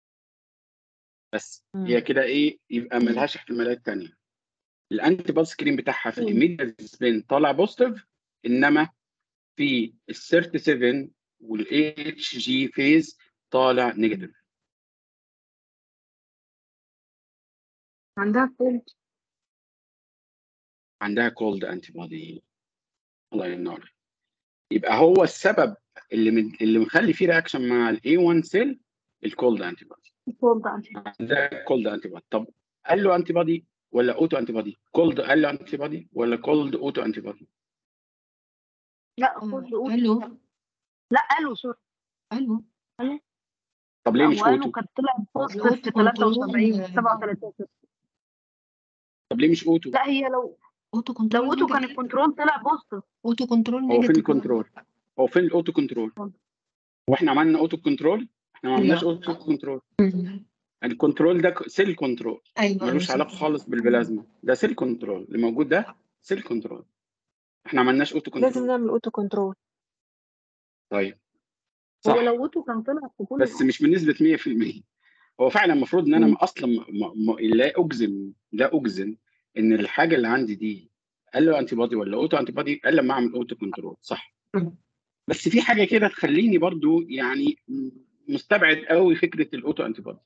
بس مم. هي كده ايه، يبقى ملهاش احتمالات ثانيه. الانتي بودي سكرين بتاعها في الاميديات سبين طالع بوزيتيف، انما في ال سبعة وثلاثين والاتش جي فيز طالع نيجاتيف. عندها كولد. عندها كولد انتي بودي، الله ينور. يبقى هو السبب اللي من اللي مخلي فيه رياكشن مع الاي واحد سيل الكولد انتي بودي. كولد انتي. ده كولد انتي بودي. طب قال له انتي بودي ولا اوتو انتي بودي؟ كولد قال له انتي بودي ولا كولد اوتو انتي بودي؟ لا كولد اوتو. الو لا الو سوري. الو الو. طب لا ليه مش هو الو اوتو؟ كانت طلعت بوست الأوتو في ثلاثة وسبعين كنترول سبعة وثلاثين. طب ليه مش اوتو؟ لا هي لو اوتو لو كنترول اوتو كان نيجاتيف. الكنترول طلع بوست. اوتو كنترول هو فين نيجاتيف. الكنترول؟ هو فين الاوتو كنترول؟ واحنا عملنا اوتو كنترول؟ احنا ما عملناش لا. اوتو كنترول. مم. الكنترول ده سيل كنترول، ايوه ملوش ايوه علاقه خالص بالبلازما. ده سيل كنترول اللي موجود، ده سيل كنترول. احنا ما عملناش اوتو لازم كنترول. نعمل اوتو كنترول. طيب هو صح، لو اوتو كان طلع في كل بس مش بنسبه مية في المية. هو فعلا المفروض ان مم. انا اصلا م... م... م... لا اجزم لا اجزم ان الحاجه اللي عندي دي قال له انتي بودي ولا اوتو انتي بودي الا لما اعمل اوتو كنترول، صح. مم. بس في حاجه كده تخليني برضو يعني مستبعد قوي فكره الاوتو انتي بودي.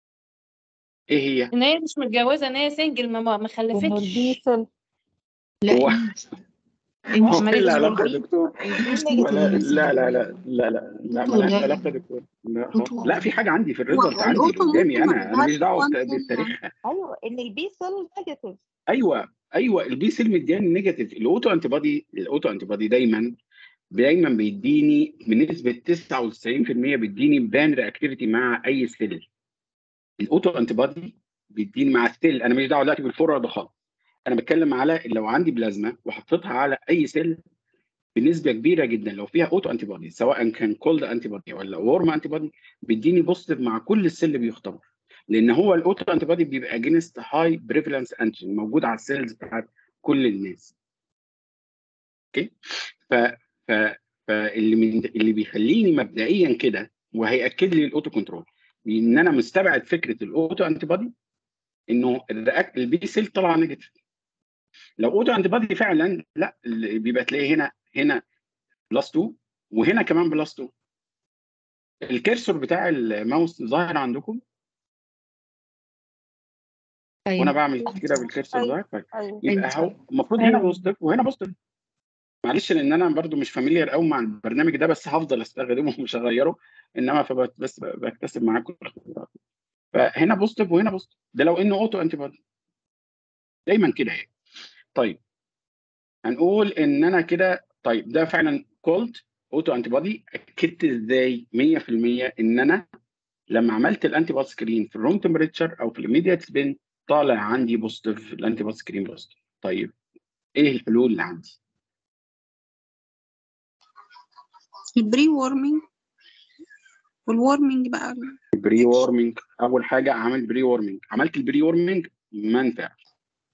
ايه هي؟ ان هي مش متجوزه، ان هي سنجل، ما ما انه البي خلفتش. سيل. لا هو إيه هو مش ايه عملتش العلاقه يا بيبي. دكتور؟ البي ولا نيجاتيف. لا لا لا لا لا لا اوتو مالهاش لا علاقه يا دكتور. لا خالص. اوتو لا في حاجه عندي في هو الريزلت عندي الاوتو قدامي، ممكن ما انا انا عندهاش مش دعوه وان بت- سيل يعني. بتاريخها. ايوه ان البي سيل نيجاتيف. ايوه ايوه البي سيل مدياني نيجاتيف. الاوتو انتي بودي الاوتو انتي بودي دايما دايما بيديني بنسبه تسعة وتسعين في المية بيديني بان رياكتيفيتي مع اي سيل. الاوتو انتي بودي بيديني مع السيل، انا مش دعوه دلوقتي بالفورورد ده خالص. انا بتكلم على لو عندي بلازما وحطيتها على اي سيل بنسبه كبيره جدا، لو فيها اوتو انتي بودي سواء كان كولد انتي بودي ولا وورم انتي بودي بيديني بوزيتيف مع كل السيل اللي بيختبر، لان هو الاوتو انتي بودي بيبقى اجينست هاي بريفالنس انتيجين موجود على السيلز بتاعت كل الناس. اوكي. ف ف فاللي من اللي بيخليني مبدئيا كده وهياكد لي الاوتو كنترول ان انا مستبعد فكره الاوتو انتي بودي انه الرياكت البي سيل طلع نيجاتيف. لو اوتو انتي بادي فعلا لا، اللي بيبقى تلاقيه هنا هنا بلس اتنين وهنا كمان بلس اتنين. الكيرسور بتاع الماوس ظاهر عندكم وانا ايوه بعمل كده بالكيرسور ايوه ظاهر؟ طيب ايوه يبقى ايوه هو المفروض هنا ايوه بوزيتيف وهنا بوزيتيف. معلش لان انا برضو مش فاميليار قوي مع البرنامج ده، بس هفضل استخدمه ومش هغيره، انما فبت بس بكتسب معاكم الخبرات. فهنا بوزيتيف وهنا بوزيتيف، ده لو انه اوتو انتي بادي دايما كده يعني. طيب هنقول ان انا كده، طيب ده فعلا كولد اوتو انتي بادي. اكدت ازاي مية في المية ان انا لما عملت الانتي بادي سكرين في الروم تمبريتشر او في الاميديت سبين طالع عندي بوزيتيف، الانتي بادي سكرين بوزيتيف. طيب ايه الحلول اللي عندي؟ البري وورمينج والوورمينج بقى. بري وورمنج، اول حاجه عملت بري وورمنج، عملت البري وورمنج ما نفعش.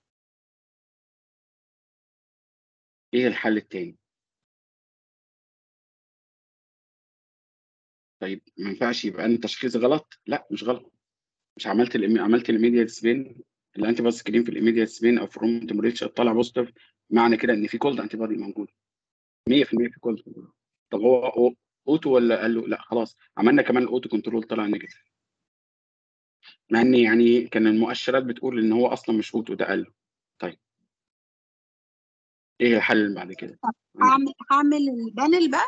ايه الحل التاني؟ طيب ما ينفعش يبقى انا تشخيص غلط؟ لا مش غلط. مش عملت الإمي... عملت الاميديت سبين، الانتي بادي سكرين في الاميديت سبين او في الروم تمبريتشر طالع بوزيتيف، معنى كده ان في كولد انتي بادي موجود مية في المية في كولد. طب هو هو اوتو ولا قال له لا خلاص عملنا كمان الاوتو كنترول طلع نيجاتيف، مع ان يعني كان المؤشرات بتقول ان هو اصلا مش اوتو، ده قال له. طيب ايه الحل اللي بعد كده؟ هعمل هعمل البانل بقى.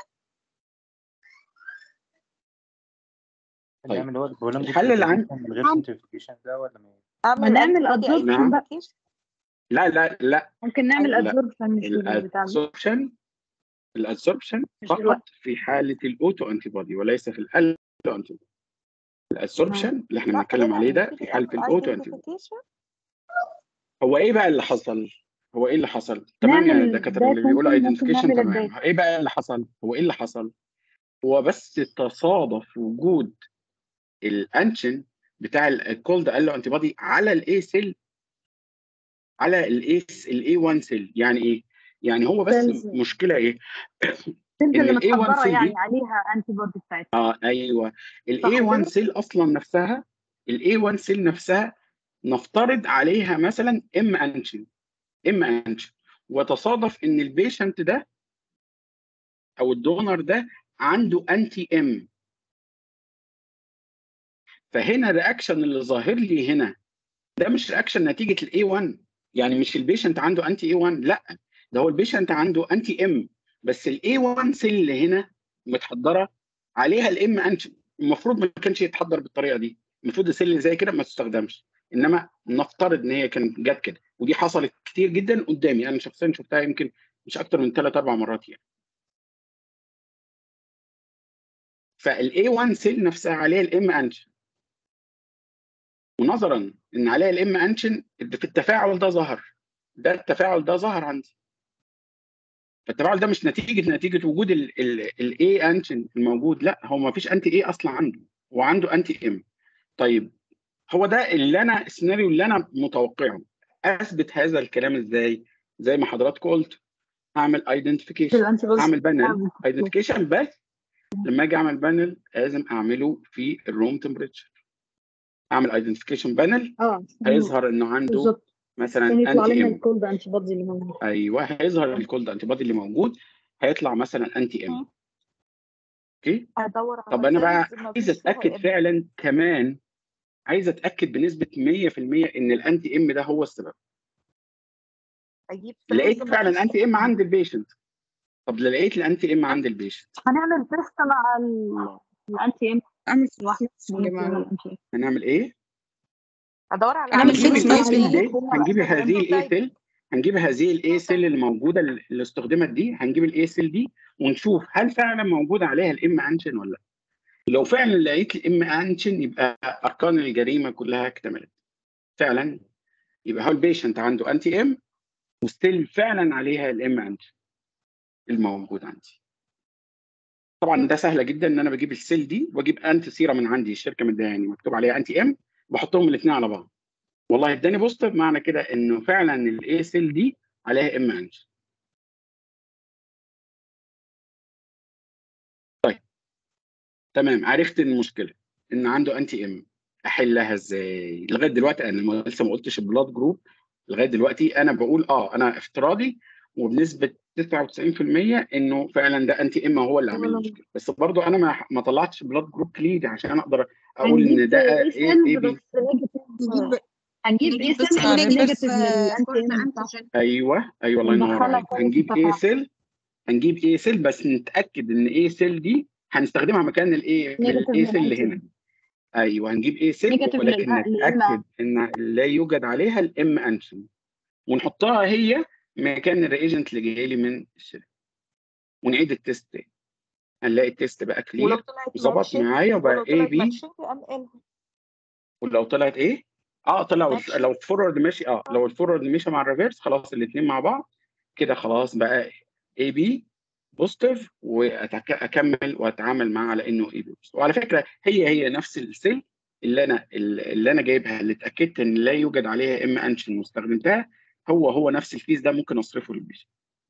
طيب نعمل هو البولنج الحل اللي عندي من غير هعمل سنترفيكيشن ده ولا ما هنعمل ابزوربشن بقى، لا لا لا ممكن نعمل لا ابزوربشن مش البتاع ده الادسوربشن، الادسوربشن مش فقط دلوقتي. في حاله الاوتو انتي بودي وليس في الالو انتي بودي. الادسوربشن اللي احنا لا بنتكلم هنا عليه لما ده في تيجي حاله تعمل الاوتو انتي بودي. ايدنتيفيكيشن هو ايه بقى اللي حصل؟ هو ايه اللي حصل؟ تمام يا نعمل دكاتره دايت، اللي بيقولوا ممكن ممكن ايدنتيفيكيشن نعمل تمام. الدايت. ايه بقى اللي حصل؟ هو ايه اللي حصل؟ هو بس تصادف وجود الانشن بتاع الكولد الو انتي بودي على الاي سيل، على الاي الاي واحد سيل. يعني ايه؟ يعني هو بس سيلز مشكله ايه؟ سيلز ان اللي الاي واحد متحضره سيل يعني دي، عليها انتي بودي بتاعتها، اه ايوه، الاي صح واحد كده؟ سيل اصلا نفسها، الاي واحد سيل نفسها نفترض عليها مثلا ام انشن، ام انشن، وتصادف ان البيشنت ده او الدونر ده عنده انتي ام. فهنا الرياكشن اللي ظاهر لي هنا ده مش رياكشن نتيجه الاي واحد، يعني مش البيشنت عنده انتي اي واحد، لا ده هو البيشنت عنده انتي ام، بس الاي واحد سيل اللي هنا متحضره عليها الام انشن. المفروض ما كانش يتحضر بالطريقه دي، المفروض السيل اللي زي كده ما تستخدمش، انما نفترض ان هي كانت جت كده، ودي حصلت كتير جدا قدامي انا شخصيا، شفتها يمكن مش اكتر من ثلاث اربع مرات يعني. فالاي واحد سيل نفسها عليها الام انشن، ونظرا ان عليها الام انشن في التفاعل ده ظهر، ده التفاعل ده ظهر عندي. فالتفاعل ده مش نتيجه نتيجه وجود الاي انشن الموجود، لا هو ما فيش انتي اي اصلا عنده، هو عنده انتي ام. طيب هو ده اللي انا السيناريو اللي انا متوقعه. اثبت هذا الكلام ازاي؟ زي ما حضراتكم قلت، هعمل ايدنتيفيكيشن، الانتي بودي هعمل بانل ايدنتيفيكيشن، بس لما اجي اعمل بانل لازم اعمله في الروم تمبريتشر. اعمل ايدنتيفيكيشن بانل اه هيظهر انه عنده بالظبط، مثلا عشان يطلع انتي لنا ام. الكولد انتي بودي اللي موجود. ايوه هيظهر الكولد انتي بودي اللي موجود، هيطلع مثلا انتي ام. اوكي. هدور على طب انا بقى سيلز ما عايز فيش اتاكد فيها ام. فعلا كمان، عايز اتاكد بنسبه مية في المية ان الانتي ام ده هو السبب. اجيب لقيت سيلز ما فعلا فيش انتي ام ام. عند البيشنت. طب لقيت الانتي ام عند البيشنت، هنعمل تيست مع ال- الانتي ام، اعمل واحدة يا مع جماعة. الانتي هنعمل ايه؟ ادور على هنعمل هنجيب سيلز فينوتايب الاي ما سيل ليه؟ دي، هم هنجيب هم هذه الاي فينوتايب. سيل، هنجيب هذه الاي سيل اللي موجوده اللي استخدمت دي، هنجيب الاي سيل دي ونشوف هل فعلا موجود عليها الام انشن ولا لا. لو فعلا لقيت الام انشن يبقى اركان الجريمه كلها اكتملت. فعلا يبقى هو البيشنت عنده انتي ام وستيل فعلا عليها الام انشن الموجود عندي. طبعا ده سهله جدا ان انا بجيب السيل دي واجيب انتي سيرة من عندي، الشركه مديهاني مكتوب عليها انتي ام، بحطهم الاثنين على بعض، والله اداني بوزيتيف، معنى كده انه فعلا الاي سيل دي عليها ام انشن. طيب تمام، عرفت المشكله ان عنده انتي ام. احلها ازاي؟ لغايه دلوقتي انا ما- لسه ما قلتش البلاد جروب. لغايه دلوقتي انا بقول اه انا افتراضي وبنسبه تسعة وتسعين في المية انه فعلا ده انتي اما هو اللي عامل لي مشكله، بس برضو انا ما ما طلعتش بلاد جروب كليد عشان اقدر اقول ان هنجيب ده ايه ايه سيلز ايه بي. بس نيجاتيف، نجيب هنجيب ايه نجيب بس سيلز بس النيجاتيف نيجاتيف للانتي فورن ام بتاعته انتيجين. ايوه ايوه الله ينور وندخلها عليك. في هنجيب ايه تفاعل سيل هنجيب ايه سيل بس نتاكد ان ايه سيل دي هنستخدمها مكان الايه نيجاتيف الايه سيل اللي للانتي هنا. ام، ايوه هنجيب ايه سيل نيجاتيف ولكن للام نتاكد ان لا يوجد عليها الام انشن، ونحطها هي مكان الريجنت اللي جاي لي من الشركه، ونعيد التيست تاني. هنلاقي التيست بقى ولو كلير طلعت وظبط ماتشنج معايا وبقى ولو اي طلعت بي. ماتشنج انقلها ولو طلعت ايه؟ اه طلع ماتشنج. لو الفورورد ماشي اه لو الفورورد ماشي مع الريفرس خلاص الاثنين مع بعض كده خلاص بقى اي بي بوزيتيف، واكمل واتعامل معاه على انه اي بي. وعلى فكره هي هي نفس السيل اللي انا اللي انا جايبها اللي اتاكدت ان لا يوجد عليها ام انشن واستخدمتها، هو هو نفس الفيس ده ممكن اصرفه للبيشنت.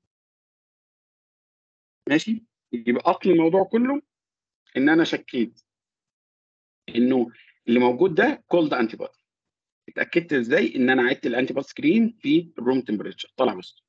ماشي. يبقى اصل الموضوع كله ان انا شكيت انه اللي موجود ده كولد انتي بودي. اتاكدت ازاي؟ ان انا عدت الانتي بودي سكرين في الروم تمبريتشر طلع بص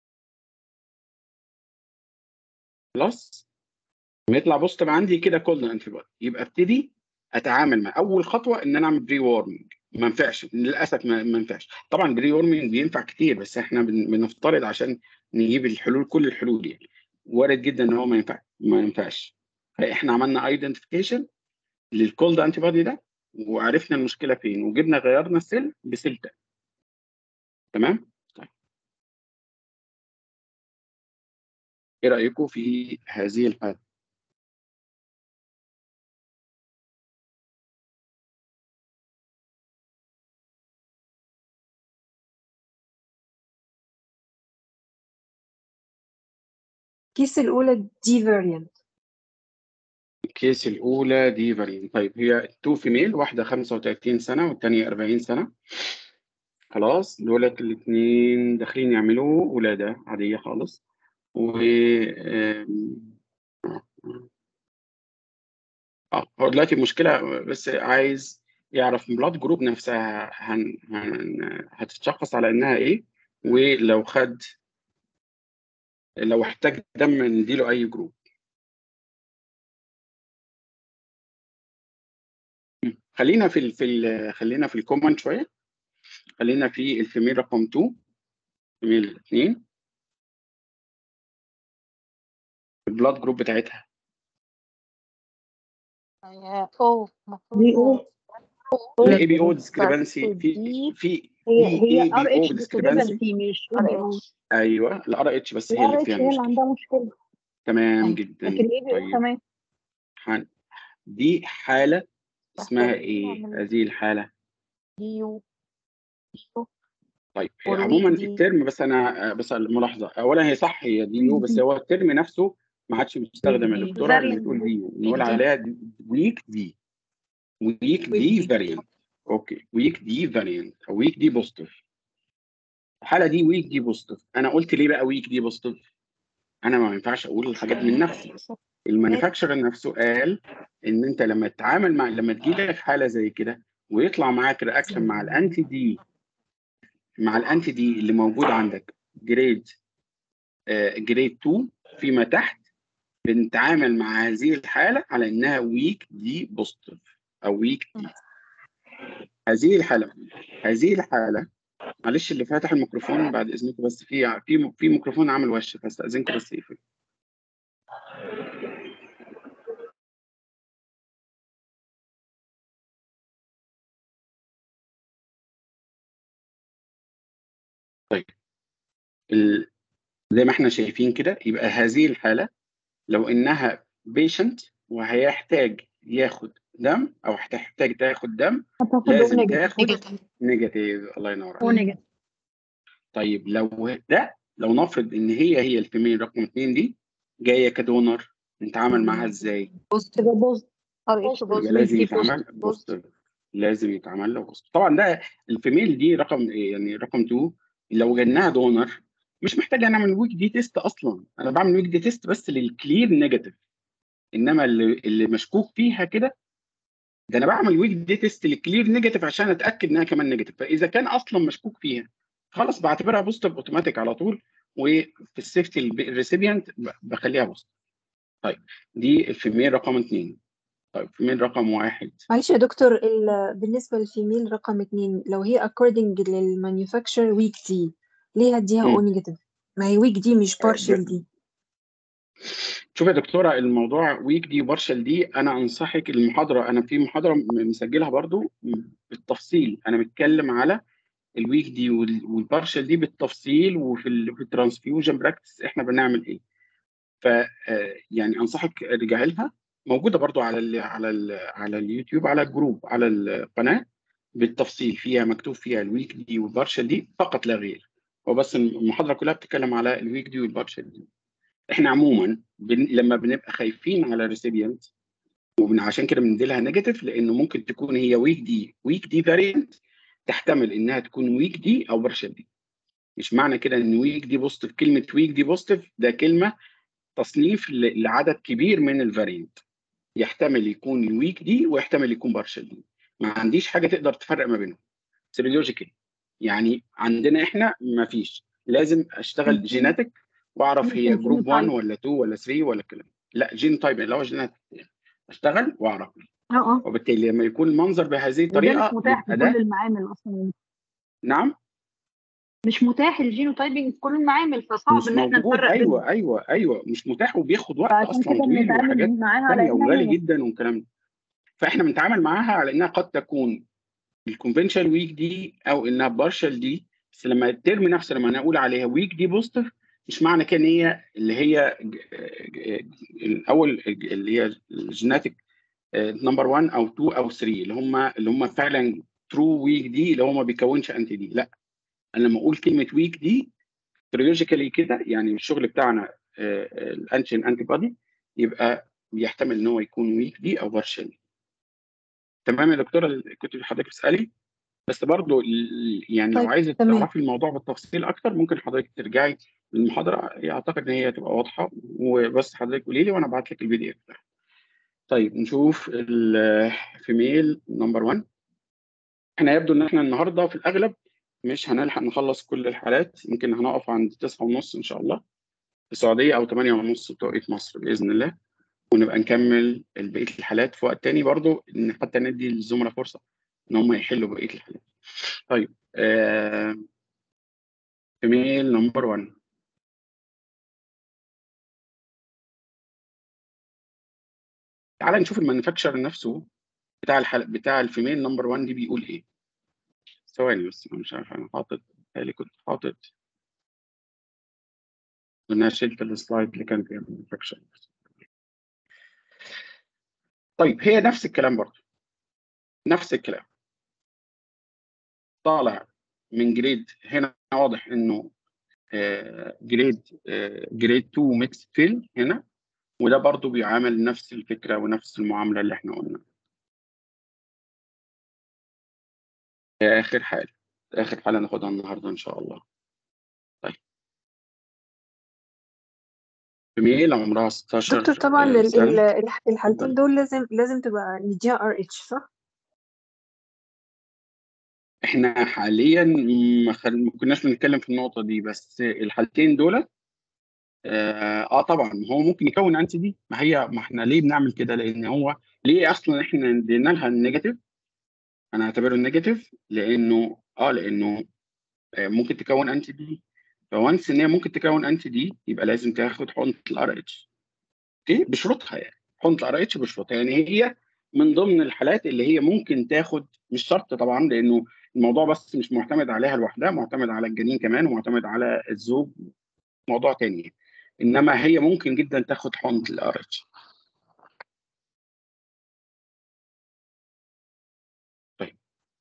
خلاص. لما يطلع بوزيتيف عندي كده كولد انتي بودي، يبقى ابتدي اتعامل مع اول خطوه ان انا اعمل بري وارمنج. ما ينفعش للاسف، ما ما ينفعش طبعا. بري وارمنج بينفع كتير بس احنا بن- بنفترض عشان نجيب الحلول، كل الحلول يعني وارد جدا ان هو ما ينفع ما ينفعش. احنا عملنا ايدنتيفيكيشن للكولد انتي بودي ده وعرفنا المشكله فين وجبنا غيرنا السيل بسيل تاني. تمام. طيب ايه رايكم في هذه الحاله؟ الكيس الأولى دي فاريانت. الكيس الاولى دي فاريانت. طيب هي تو فيميل، واحده خمسة وثلاثين سنه والثانيه أربعين سنه. خلاص دولت الاثنين داخلين يعملوا ولاده عاديه خالص. و آم، اه هو دلوقتي المشكله بس عايز يعرف بلاد جروب نفسها هن... هن... هتتشخص على انها ايه، ولو خد لو احتاج دم نديله اي جروب. خلينا في ال... في ال... خلينا في الكومن شويه. خلينا في الفيميل رقم اتنين. فيميل اتنين البلاد جروب بتاعتها او المفروض دي او الاي بي او بس ديسكريبنسي في دي في هي في هي اي بي ار او اتش ديسكريبنسي. ديسكريبنسي مش اي بي ار او. اتش. ايوه الار اتش بس هي اللي الار فيها اتش هي اللي المشكله. عندها مشكله، تمام لكن جدا. الاي بي او طيب تمام. حن... دي حاله اسمها محتاجين ايه نعمل هذه الحاله؟ دي يو دي طيب هي والويك عموما دي الترم بس انا بس الملاحظه اولا هي صح هي دي يو، بس هو الترم نفسه ما عادش بيستخدم يا دكتوره اللي فاريانت بتقول دي دي يو، نقول عليها ويك دي. ويك دي فاريانت. اوكي ويك دي فاريانت او ويك دي بوزيتيف. الحاله دي ويك دي بوزيتيف. انا قلت ليه بقى ويك دي بوزيتيف؟ انا ما ينفعش اقول الحاجات من نفسي. المانيفاكتشر نفسه قال ان انت لما تتعامل مع لما تجي لك حاله زي كده ويطلع معاك رياكشن مع الانتي دي مع الانتي دي اللي موجود عندك جريد آه جريد اتنين فيما تحت، بنتعامل مع هذه الحاله على انها ويك دي بوزيتيف او ويك دي. هذه الحاله هذه الحاله معلش اللي فاتح الميكروفون بعد اذنكم بس في في في ميكروفون عامل وش فاستاذنكم بس يقفل. طيب ال... زي ما احنا شايفين كده يبقى هذه الحاله لو انها بيشنت وهيحتاج ياخد دم او هتحتاج تاخد دم هتاخد لازم نيجاتيف تاخد نيجاتيف. الله ينور عليك. ونيجاتيف. طيب لو ده لو نفرض ان هي هي الفيميل رقم اتنين دي جايه كدونر، نتعامل معاها ازاي؟ تبقى بوز ار اتش يبقى بوزيتيف لازم دي يتعمل بوزيتيف بوستر. لازم يتعمل له بوستر طبعا. ده الفيميل دي رقم يعني رقم اتنين لو جالنا دونر مش محتاج نعمل ويك دي تيست اصلا. انا بعمل ويك دي تيست بس للكلير نيجاتيف، انما اللي اللي مشكوك فيها كده ده انا بعمل ويك دي تيست للكلير نيجاتيف عشان اتاكد انها كمان نيجاتيف. فاذا كان اصلا مشكوك فيها خلاص بعتبرها بوزيتيف اوتوماتيك على طول، وفي السيفتي الريسيبيانت بخليها بوزيتيف. طيب دي الفيميل رقم اثنين. طيب فيميل رقم واحد. معلش يا دكتور، ال- بالنسبة للفيميل رقم اتنين، لو هي according للمانيفاكتشر ويك دي، ليه هديها مم. او نيجاتيف؟ ما هي ويك دي مش آه، بارشل ب- دي. شوف يا دكتوره، الموضوع ويك دي وبارشل دي انا انصحك المحاضره، انا في محاضره م- مسجلها برضو بالتفصيل، انا بتكلم على الويك دي وال- والبارشل دي بالتفصيل، وفي ال- في الترانسفيوجن براكتس احنا بنعمل ايه. ف آه، يعني انصحك ارجعي لها، موجوده برضو على ال على ال على اليوتيوب، على الجروب، على القناه بالتفصيل، فيها مكتوب فيها الويك دي والبارشل دي فقط لا غير. هو بس المحاضره كلها بتتكلم على الويك دي والبارشل دي. احنا عموما بن... لما بنبقى خايفين على ريسيبيانت، وعشان كده بنديلها نيجاتيف، لانه ممكن تكون هي ويك دي ويك دي فارينت، تحتمل انها تكون ويك دي او بارشل دي. مش معنى كده ان ويك دي بوزيتيف، كلمه ويك دي بوزيتيف ده كلمه تصنيف ل- لعدد كبير من الفارينت، يحتمل يكون ويك دي ويحتمل يكون بارشل دي. ما عنديش حاجه تقدر تفرق ما بينهم سيرولوجيكال. يعني عندنا احنا ما فيش، لازم اشتغل جيناتيك واعرف هي جروب واحد ولا اتنين ولا تلاتة ولا الكلام. لا جين تايب اللي هو جيناتيك، اشتغل واعرف. اه اه وبالتالي لما يكون المنظر بهذه وده مش الطريقه متاح في يبقى كل ده. المعامل اصلا، نعم مش متاح الجينوتايبنج في كل المعامل، فصعب مش ان احنا موجود. نفرق بينهم. ايوه ايوه ايوه مش متاح، وبياخد وقت فعشان اصلا كده طويل بنتعامل وحاجات معاها على ثانيه انها وغالي هي. جدا والكلام ده. فاحنا بنتعامل معاها على انها قد تكون الكونفنشال ويك دي او انها بارشال دي. بس لما الترم نفسه لما انا اقول عليها ويك دي بوزيتيف، مش معنى كده ان هي اللي هي ج- ج- الاول اللي هي الجيناتيك نمبر واحد او اتنين او تلاتة اللي هم اللي هم فعلا ترو ويك دي اللي هو ما بيكونش انتي دي. لا، انا لما اقول كلمه ويك دي بيولوجيكالي كده، يعني الشغل بتاعنا الانتين انتي بودي، يبقى بيحتمل ان هو يكون ويك دي او بارشل. تمام يا دكتوره اللي كنت حضرتك بتسالي. بس برضو ال- يعني لو طيب عايزه تمام. تعرفي الموضوع بالتفصيل اكتر ممكن حضرتك ترجعي للمحاضره، اعتقد ان هي تبقى واضحه، وبس حضرتك قولي لي وانا ابعت لك البي دي اف. طيب نشوف الفيميل نمبر واحد. احنا يبدو ان احنا النهارده في الاغلب مش هنلحق نخلص كل الحالات، يمكن هنقف عند تسعة ونص ان شاء الله في السعوديه، او تمانية ونص بتوقيت مصر باذن الله، ونبقى نكمل بقيه الحالات في وقت تاني برضو، ان حتى ندي للزملاء فرصه ان هم يحلوا بقيه الحالات. طيب آه فيميل نمبر واحد. تعال نشوف المانيفاكتشر نفسه بتاع الحلقة بتاع الفيميل نمبر واحد دي بيقول ايه. ثواني بس، أنا مش عارف انا حاطط اللي كنت حاطط، انا شلت السلايد اللي كان فيها المانيفاكتشر. طيب هي نفس الكلام برضو، نفس الكلام طالع من جريد. هنا واضح انه آه جريد آه جريد اتنين ميكس فيل هنا، وده برضو بيعامل نفس الفكره ونفس المعامله اللي احنا قلنا. اخر حاله اخر حاله ناخدها النهارده ان شاء الله. طيب فيميل عمرها ستاشر دكتور طبعا ال- سنه. ال- الح- الحالتين اتفضلي. دول لازم لازم تبقى نديها ار اتش صح؟ احنا حاليا ما, خل... ما كناش بنتكلم في النقطه دي، بس الحالتين دول اه, آه طبعا هو ممكن يكون انتي دي. ما هي ما احنا ليه بنعمل كده؟ لان هو ليه اصلا احنا ادينا لها النيجاتيف. انا اعتبره النيجاتيف لانه اه لانه آه ممكن تكون انتي دي. فوانس ان هي ممكن تكون انتي دي يبقى لازم تاخد حقنه الار اتش. اوكي بشروطها، يعني حقنه الار اتش بشروطها، يعني هي من ضمن الحالات اللي هي ممكن تاخد، مش شرط طبعا لانه الموضوع بس مش معتمد عليها لوحدها، معتمد على الجنين كمان ومعتمد على الزوج، موضوع تاني. انما هي ممكن جدا تاخد حقنه الار اتش. طيب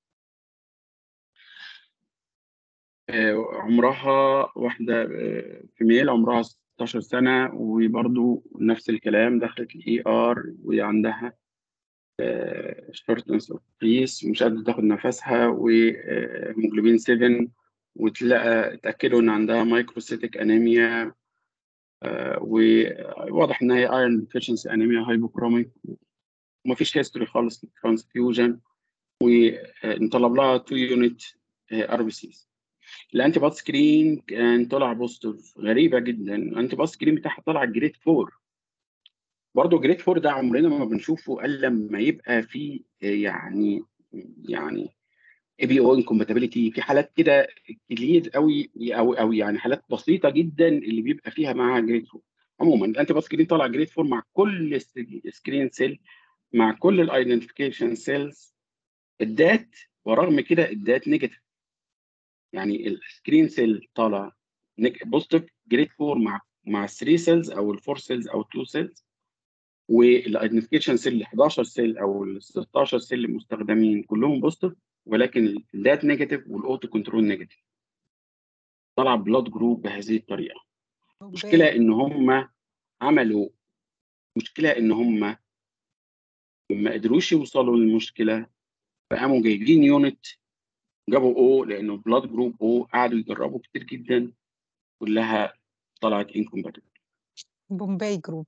آه عمرها واحده آه فيميل عمرها ستاشر سنه، وبرده نفس الكلام دخلت الاي ار وعندها شورتنس اوف بريس ومش قادره تاخد نفسها وهيموجلوبين سبعة، وتلاقى اتاكدوا ان عندها مايكروسيتيك انيميا، آه وواضح ان هي ايرون ديفيشنسي انيميا هايبوكروميك ومفيش هيستوري خالص للترانسفيوجن، ونطلب لها تو يونت ار بي سيز. الانتي باد سكرين كان طلع بوزيتيف، غريبه جدا. الانتي باد سكرين بتاعها طلع جريد فور. برضه جريد فور ده عمرنا ما بنشوفه الا لما يبقى في يعني يعني اي بي او انكومباتيبيليتي، في حالات كده كتير قوي، او او يعني حالات بسيطه جدا اللي بيبقى فيها معاها جريد فور. عموما الانتي باد سكرين طلع جريد فور مع كل سكرين سيل، مع كل الايدنتيفيكيشن سيلز. الدات ورغم كده الدات نيجاتيف، يعني السكرين سيل طالع بوزيتيف جريد فور مع مع ثلاثة سيلز او الفور سيلز او اتنين سيلز، والايدنتيفيكيشن سيل ال حداشر سيل او ال ستاشر سيل المستخدمين كلهم بوزيتيف، ولكن الدات نيجاتيف والاوتو كنترول نيجاتيف. طلع بلاد جروب بهذه الطريقه. مشكله بومباي. ان هم عملوا مشكله ان هم ما قدروش يوصلوا للمشكله، فقاموا جايبين يونت جابوا او، لانه بلاد جروب او، قعدوا يجربوا كتير جدا، كلها طلعت انكومباتبل. بومباي جروب.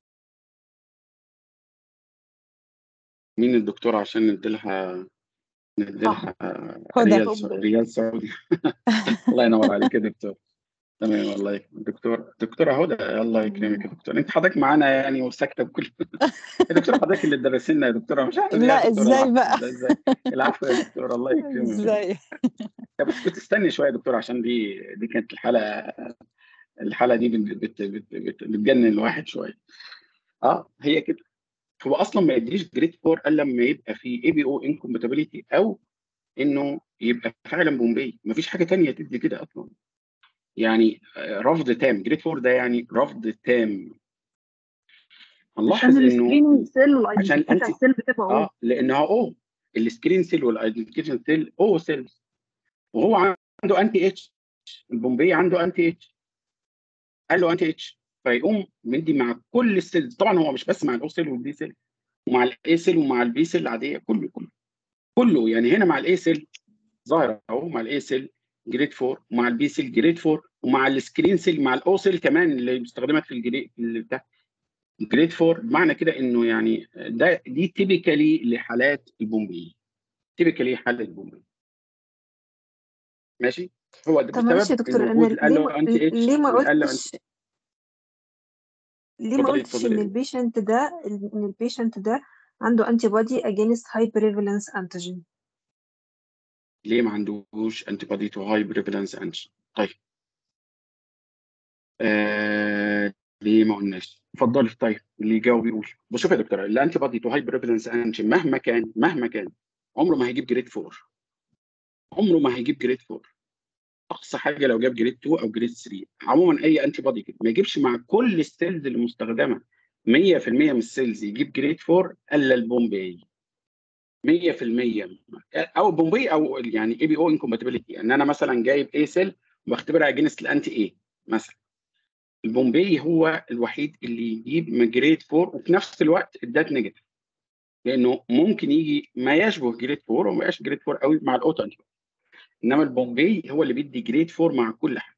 مين الدكتور عشان نديلها صح. نديلها هدى. ريال سع- ريال سعودي؟ الله ينور عليك يا دكتور. تمام، الله يكرمك دكتور. دكتورة هدى، الله يكرمك يا دكتور. انت حضرتك معانا يعني وساكته بكل يا دكتورة، حضرتك اللي درسي لنا يا دكتورة، مش عارف ازاي يا لا دكتورة. ازاي العفو، بقى؟ ده ازاي؟ العفو يا دكتورة، الله يكرمك يا دكتور. ازاي؟ لا، بس كنت استني شويه يا دكتور، عشان دي دي كانت الحلقه الحلقه دي بت بت بت بت بتجنن الواحد شويه. اه هي كده. هو اصلا ما يديش جريد فور الا لما يبقى في اي بي او انكومباتيبيليتي، او انه يبقى فعلا بومبي. مفيش حاجه تانية تدي كده اصلا. يعني آه، رفض تام. جريد فور ده يعني رفض تام. هنلاحظ عشان انه السكريننج سيل عشان والايدنتيفيكيشن انت سيل بتبقى او. اه لانها او السكرين سيل والايدنتيفيكيشن سيل او سيلز، وهو عنده انتي اتش. البومبي عنده انتي اتش، قال له انتي اتش، فيقوم مدي مع كل السيلز. طبعا هو مش بس مع الاو سيل والبي سيل، ومع الاي سيل ومع البي سيل العاديه، كله كله كله. يعني هنا مع الاي سيل ظاهر اهو، مع الاي سيل جريد فور، ومع البي سيل جريد فور، ومع السكرين سيل مع الاو سيل كمان اللي مستخدمه في الجريد اللي بتاع جريد فور. بمعنى كده انه يعني ده دي تيبيكالي لحالات البومبي، تيبيكالي حاله البومبي. ماشي. هو ده طب معلش يا بسبب دكتور، انا الوجود اللي قال ليه ما له انتي اتش ليه ما واللي قال له انتي. قلتش ليه ما اتفضلي قلتش ان اتفضلي. البيشنت ده ان البيشنت ده عنده انتي بودي against high prevalence antigen؟ ليه ما عندوش انتي بودي تو هاي بريفالنس انتي؟ طيب آه ليه ما قلناش؟ اتفضلي. طيب اللي يجاوب يقول. بص شوف يا دكتور، الانتي بودي تو هاي بريفالنس انتي مهما كان مهما كان عمره ما هيجيب جريد فور، عمره ما هيجيب جريد فور. اقصى حاجه لو جاب جريد تو او جريد ثري. عموما اي انتي بودي كده ما يجيبش مع كل السيلز المستخدمه مية في المية من السيلز يجيب جريد فور الا البومبي. مية في المية او بومبي، او يعني اي بي او انكومباتيبيليتي، ان انا مثلا جايب اي سيل وبختبرها اجينست الانتي اي مثلا. البومبي هو الوحيد اللي يجيب جريد فور وفي نفس الوقت الدات نيجاتيف، لانه ممكن يجي ما يشبه جريد فور وما يبقاش جريد فور قوي مع الاوتو انتي، انما البومبي هو اللي بيدي جريد فور مع كل حاجه،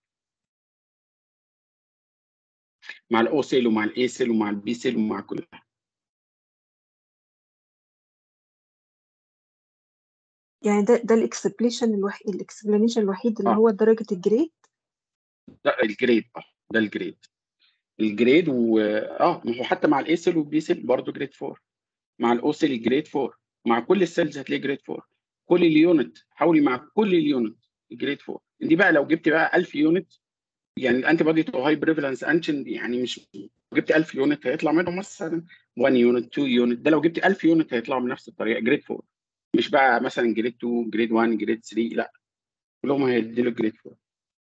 مع الاو سيل ومع الاي سيل ومع البي سيل ومع كل حاجه. يعني ده ده الاكسبليشن الوحيد الاكسبلانيشن الوحيد اللي اه هو درجة الجريد. ده الجريد، اه ده الجريد الجريد و اه ما هو حتى مع الاي سيل والبي سيل برضه جريد فور، مع الاو سيل جريد فور، مع كل السيلز هتلاقي جريد فور. كل اليونت حاولي مع كل اليونت جريد فور. دي بقى لو جبت بقى ألف يونت، يعني الانتي بودي تو هاي بريفالنس انشن، يعني مش جبت ألف يونت هيطلع منهم مثلا واحد يونت اتنين يونت. ده لو جبت ألف يونت هيطلعوا من نفس الطريقه جريد فور، مش بقى مثلا جريد تو جريد واحد جريد ثري، لا كلهم هيديله جريد فور.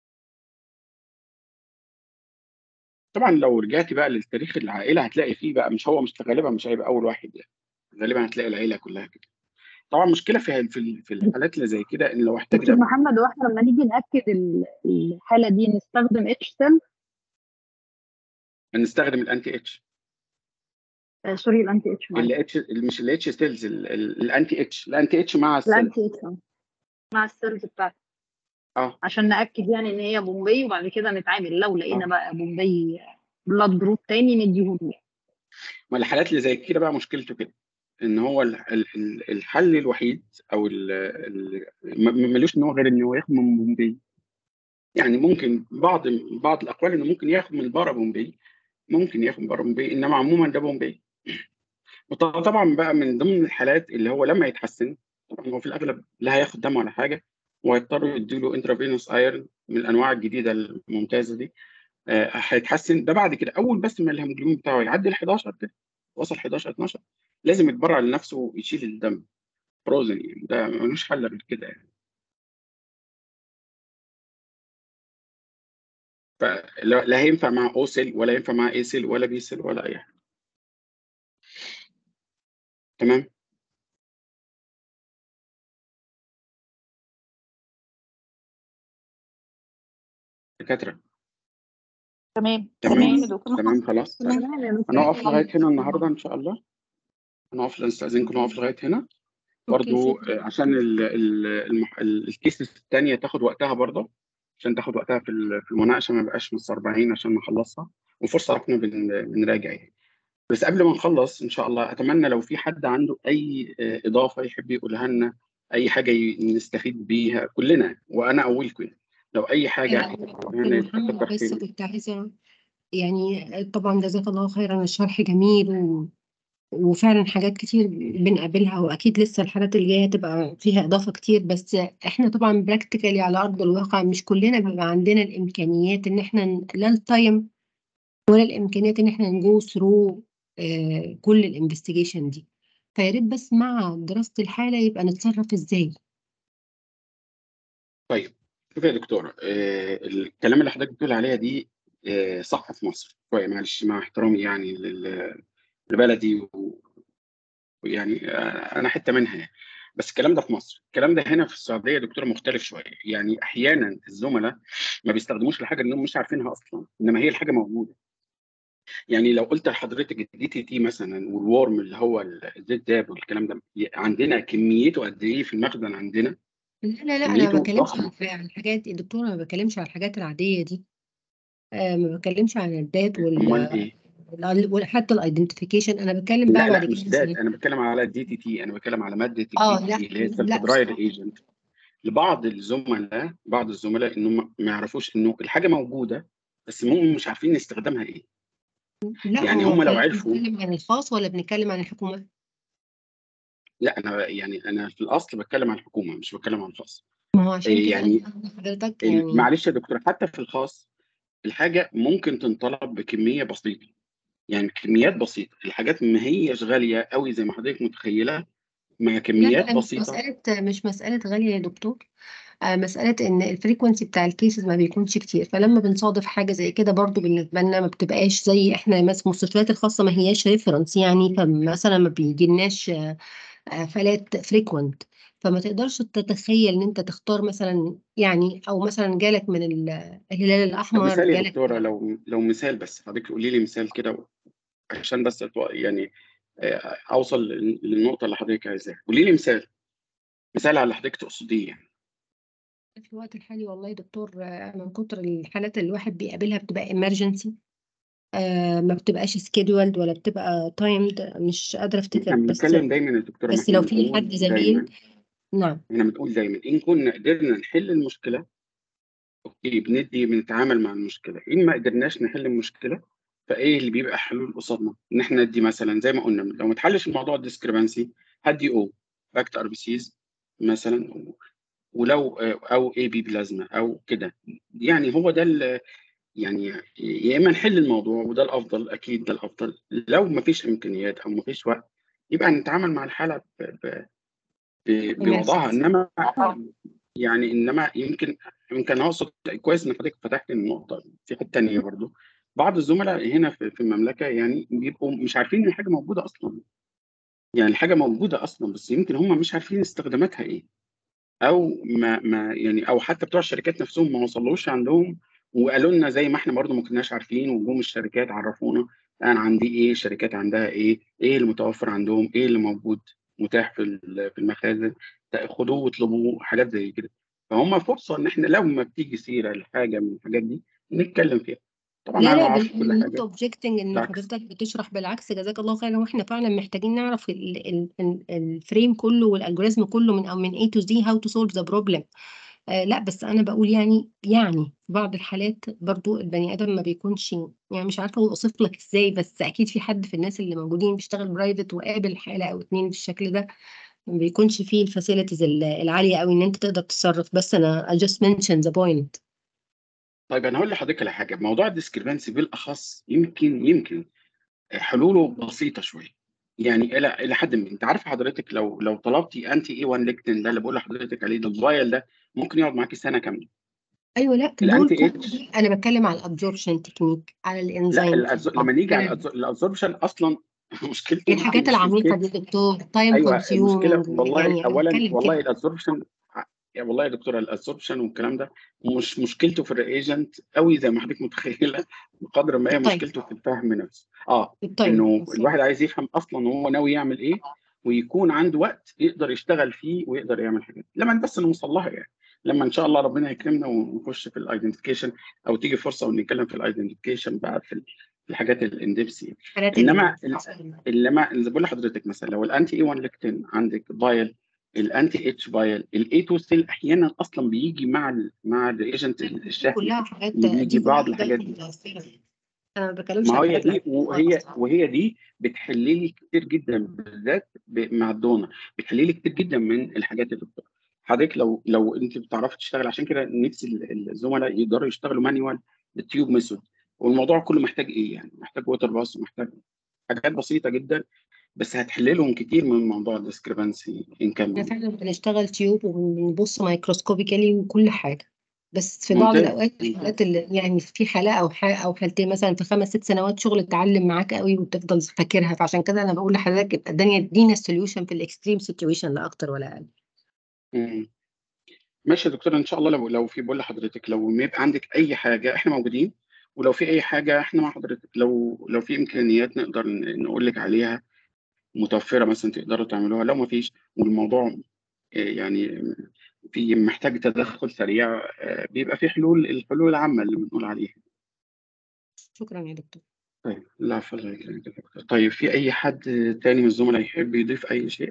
طبعا لو رجعتي بقى للتاريخ العائله هتلاقي فيه بقى، مش هو مش غالبا مش هيبقى اول واحد يعني، غالبا هتلاقي العيله كلها كده. طبعا مشكله في في في الحالات اللي زي كده ان لو احتاج دكتور ده محمد، واحنا لما نيجي ناكد ال- الحاله دي نستخدم اتش سيل، نستخدم الانتي اتش. آه سوري الانتي اتش معلش الاتش مش الاتش سيلز، الانتي اتش، الانتي اتش مع السيلز. الانتي اتش مع السيلز بتاعتي اه عشان ناكد يعني ان هي بومبي، وبعد كده نتعامل لو لقينا اه بقى بومبي بلاد جروب تاني نديهم له. ما الحالات اللي زي كده بقى مشكلته كده، ان هو ال- ال- ال- الحل الوحيد او ال- ال- م- ملوش ان هو غير انه ياخد من بومبي. يعني ممكن بعض بعض الاقوال انه ممكن ياخد من بره بومبي، ممكن ياخد من بره بومبي، انما عموما ده بومبي. وطبعا بقى من ضمن الحالات اللي هو لما يتحسن، طبعا هو في الاغلب لا هياخد دم ولا حاجه، وهيضطروا يديله انترافينوس ايرون من الانواع الجديده الممتازه دي. آه، هيتحسن. ده بعد كده اول بس ما الهيموجلوبين بتاعه يعدي ال احداشر كده، وصل احداشر اتناشر، لازم يتبرع لنفسه ويشيل الدم فروزن. يعني ده ملوش حل غير كده يعني. فلا لا هينفع مع اوسيل ولا ينفع مع ايسيل ولا بيسيل ولا اي حاجه. تمام. دكاتره. تمام تمام تمام يا دكتور. تمام خلاص. طيب تمام يا مس. هنقف لغايه هنا النهارده ان شاء الله. هنقف، نستأذنكم نقف لغايه هنا اوكي برضو، شكرا. آه، عشان ال- ال- المح- ال- الكيسز الثانيه تاخد وقتها برضه، عشان تاخد وقتها في ال- في المناقشه، ما بقاش مستربعين عشان نخلصها، وفرصه احنا بن- بنراجع يعني. بس قبل ما نخلص ان شاء الله، اتمنى لو في حد عنده اي آه، اضافه يحب يقولها لنا، اي حاجه ي- نستفيد بيها كلنا، وانا اولكم يعني. لو اي حاجه آه، هنا دكتور محمد يتكتر بس خير. كنت عايزة يعني طبعا جزاك الله خيرا، الشرح جميل و... وفعلا حاجات كتير بنقابلها، واكيد لسه الحالات اللي جايه هتبقى فيها اضافه كتير، بس احنا طبعا براكتيكالي على ارض الواقع مش كلنا بيبقى عندنا الامكانيات ان احنا ن- لا التايم ولا الامكانيات ان احنا نجو ثرو كل الانفستيجيشن دي. فيا ريت بس مع دراسه الحاله يبقى نتصرف ازاي. طيب شوف يا دكتوره، آه، الكلام اللي حضرتك بتقول عليها دي آه، صح في مصر شويه، معلش مع احترامي يعني لل- لبلدي، و- ويعني آه، انا حته منها يعني. بس الكلام ده في مصر. الكلام ده هنا في السعوديه يا دكتوره مختلف شويه. يعني احيانا الزملاء ما بيستخدموش الحاجه اللي هم مش عارفينها اصلا، انما هي الحاجه موجوده. يعني لو قلت لحضرتك الدي تي تي مثلا والورم اللي هو الزيت داب والكلام ده، عندنا كميته قد ايه في المخزن عندنا؟ لا لا لا انا ما كميته بتكلمش ضخمه. عن عن الحاجات دي يا دكتور، ما بتكلمش عن الحاجات العاديه دي. آه ما بتكلمش عن الدات امال وال ايه؟ وال- وحتى الايدنتيفيكيشن، انا بتكلم بقى لا بعد لا كده مش ذات، مثلا. انا بتكلم على الدي تي تي، انا بتكلم على ماده الدي اه تي لا تي اللي هي لا السلفودرايد ايجنت. لبعض الزملاء بعض الزملاء انهم ما يعرفوش انه الحاجه موجوده، بس هم مش عارفين استخدامها ايه. لا يعني هو هم لو احنا عرفوا. بنتكلم عن الخاص ولا بنتكلم عن الحكومه؟ لا انا يعني انا في الاصل بتكلم عن الحكومه، مش بتكلم عن الخاص. ما هو عشان إيه كده انا يعني بقول لحضرتك ال- يعني. معلش يا دكتور، حتى في الخاص الحاجه ممكن تنطلب بكميه بسيطه، يعني كميات بسيطه. الحاجات ما هيش غاليه قوي زي ما حضرتك متخيله، ما لا كميات لا مش بسيطه. مساله مش مساله غاليه يا دكتور. آه مساله ان الفريكونسي بتاع الكيسز ما بيكونش كتير، فلما بنصادف حاجه زي كده برضو بالنسبه لنا ما بتبقاش زي احنا مثلا المستشفيات الخاصه ما هياش ريفرنس يعني، فمثلا ما بيجيلناش حالات فريكوينت. فما تقدرش تتخيل ان انت تختار مثلا يعني، او مثلا جالك من ال- الهلال طب الاحمر مثال يا جالك. دكتوره، لو لو مثال بس، حضرتك قولي لي مثال كده عشان بس أتو- يعني آه، اوصل لل- للنقطه اللي حضرتك عايزاها. قولي لي مثال، مثال على اللي حضرتك تقصديه يعني. في الوقت الحالي والله يا دكتور، آه، من كتر الحالات اللي الواحد بيقابلها بتبقى emergency، آه ما بتبقاش scheduled ولا بتبقى timed، مش قادرة احنا افتكر بس. بنتكلم دايما يا دكتوره، ما بس احنا لو في بنقول حد زميل. دايما، نعم. احنا بنقول دايما ان كنا قدرنا نحل المشكله، اوكي بندي بنتعامل مع المشكله. ان ما قدرناش نحل المشكله، فايه اللي بيبقى حلول قصادنا؟ ان احنا ندي مثلا زي ما قلنا، لو ما اتحلش الموضوع الديسكريبانسي، هدي او باكت ار بي سيز مثلا، ولو او اي بي بلازما او كده. يعني هو ده ال- يعني يا اما نحل الموضوع، وده الافضل، اكيد ده الافضل. لو ما فيش امكانيات او ما فيش وقت، يبقى نتعامل مع الحاله ب- ب- ب- بوضعها. emergency. انما يعني انما يمكن يمكن اقصد كويس ان حضرتك فتحت النقطه في حته ثانيه برضو. بعض الزملاء هنا في في المملكه يعني بيبقوا مش عارفين ان الحاجه موجوده اصلا. يعني الحاجه موجوده اصلا، بس يمكن هم مش عارفين استخداماتها ايه، او ما ما يعني، او حتى بتوع الشركات نفسهم ما وصلوش عندهم وقالوا لنا زي ما احنا برضو ما كناش عارفين، وجم الشركات عرفونا انا عندي ايه، الشركات عندها ايه، ايه المتوفر عندهم، ايه اللي موجود متاح في ال- في المخازن، خدوه واطلبوه، حاجات زي كده. فهم فرصه ان احنا لو ما بتيجي سيره لحاجه من الحاجات دي نتكلم فيها. طبعا لا انا ما لا اعرفش كل نوت حاجه، اوبجكتنج ان بالعكس. حضرتك بتشرح، بالعكس جزاك الله خيرا، واحنا فعلا محتاجين نعرف الفريم كله والالجوريزم كله من او من A to Z how to solve the problem. آه لا بس انا بقول يعني يعني في بعض الحالات برضو البني ادم ما بيكونش، يعني مش عارفه اوصف لك ازاي، بس اكيد في حد في الناس اللي موجودين بيشتغل برايفت وقابل حاله او اتنين بالشكل ده، ما بيكونش فيه الفاسيلتيز العاليه قوي ان انت تقدر تتصرف. بس انا I just mentioned the point. طيب انا هقول لحضرتك على حاجه، موضوع الديسكريبنسي بالاخص يمكن يمكن حلوله بسيطه شويه، يعني الى الى حد ما. انت عارف حضرتك لو لو طلبتي انتي اي واحد ليكتين ده اللي بقول لحضرتك عليه، ده الفايل ده ممكن يقعد معاكي سنه كامله. ايوه لا دول الانتي كل اتش، دول انا بتكلم على الابزوربشن تكنيك، على لا الانزيم. الأبزو... لما نيجي على الابزوربشن اصلا مشكلته الحاجات مش العميقه مشكلته. دي دكتور تايم ايوه المشكله كونسيومينج، والله، يعني انا اولا بتكلم والله كده. الابزوربشن، يعني والله يا دكتوره الابزوربشن والكلام ده مش مشكلته في الرياجنت قوي زي ما حضرتك متخيله، بقدر ما هي التايم مشكلته في الفهم نفسه. اه التايم انه الواحد عايز يفهم اصلا هو ناوي يعمل ايه، ويكون عنده وقت يقدر يشتغل فيه ويقدر يعمل حاجات لما بس نوصل لها يعني. لما ان شاء الله ربنا يكرمنا ونخش في الايدنتيفيكيشن، او تيجي فرصه ونتكلم في الايدنتيفيكيشن بقى في في الحاجات الاندبسي. حالات انما ال انما اللي بقول لحضرتك مثلا لو الانتي اي واحد ليكتين عندك فايل، الانتي اتش فايل، الاي تو سيل احيانا اصلا بيجي مع ال مع الريجنت دي الشهري كلها حاجات، اللي بيجي دي كلها بعض حاجات الحاجات دي. متأثرة. انا ما بتكلمش ما على هي الحاجات دي، العميقه وهي خالص. وهي دي بتحل لي كتير جدا، بالذات ب- مع الدونر بتحل لي كتير جدا من الحاجات اللي بتبقى. حضرتك لو لو انت بتعرفي تشتغل، عشان كده نفسي ال- الزملاء يقدروا يشتغلوا مانيوال بالتيوب ميثود. والموضوع كله محتاج ايه يعني؟ محتاج ووتر باص، محتاج حاجات بسيطه جدا، بس هتحل لهم كتير من موضوع الديسكريبنسي ان كان احنا موجود. فعلا بنشتغل تيوب وبنبص مايكروسكوبيكالي وكل حاجه، بس في بعض ممتاز الاوقات ممتاز. الحالات اللي يعني في حاله او حاله او حالتين مثلا في خمس ست سنوات شغل اتعلم معاك قوي وتفضل فاكرها، فعشان كده انا بقول لحضرتك يبقى الدنيا ادينا السوليوشن في الاكستريم سيتويشن لا اكتر ولا اقل. مم. ماشي يا دكتور، ان شاء الله لو لو في، بقول لحضرتك لو ما يبقى عندك اي حاجه احنا موجودين، ولو في اي حاجه احنا مع حضرتك، لو لو في امكانيات نقدر ن- نقول لك عليها متوفره مثلا تقدروا تعملوها. لو ما فيش والموضوع آه، يعني في محتاج تدخل سريع، آه، بيبقى في حلول، الحلول العامه اللي بنقول عليها. شكرا يا دكتور. طيب لا فضل يكرمك يا دكتور. طيب في اي حد تاني من الزملاء يحب يضيف اي شيء؟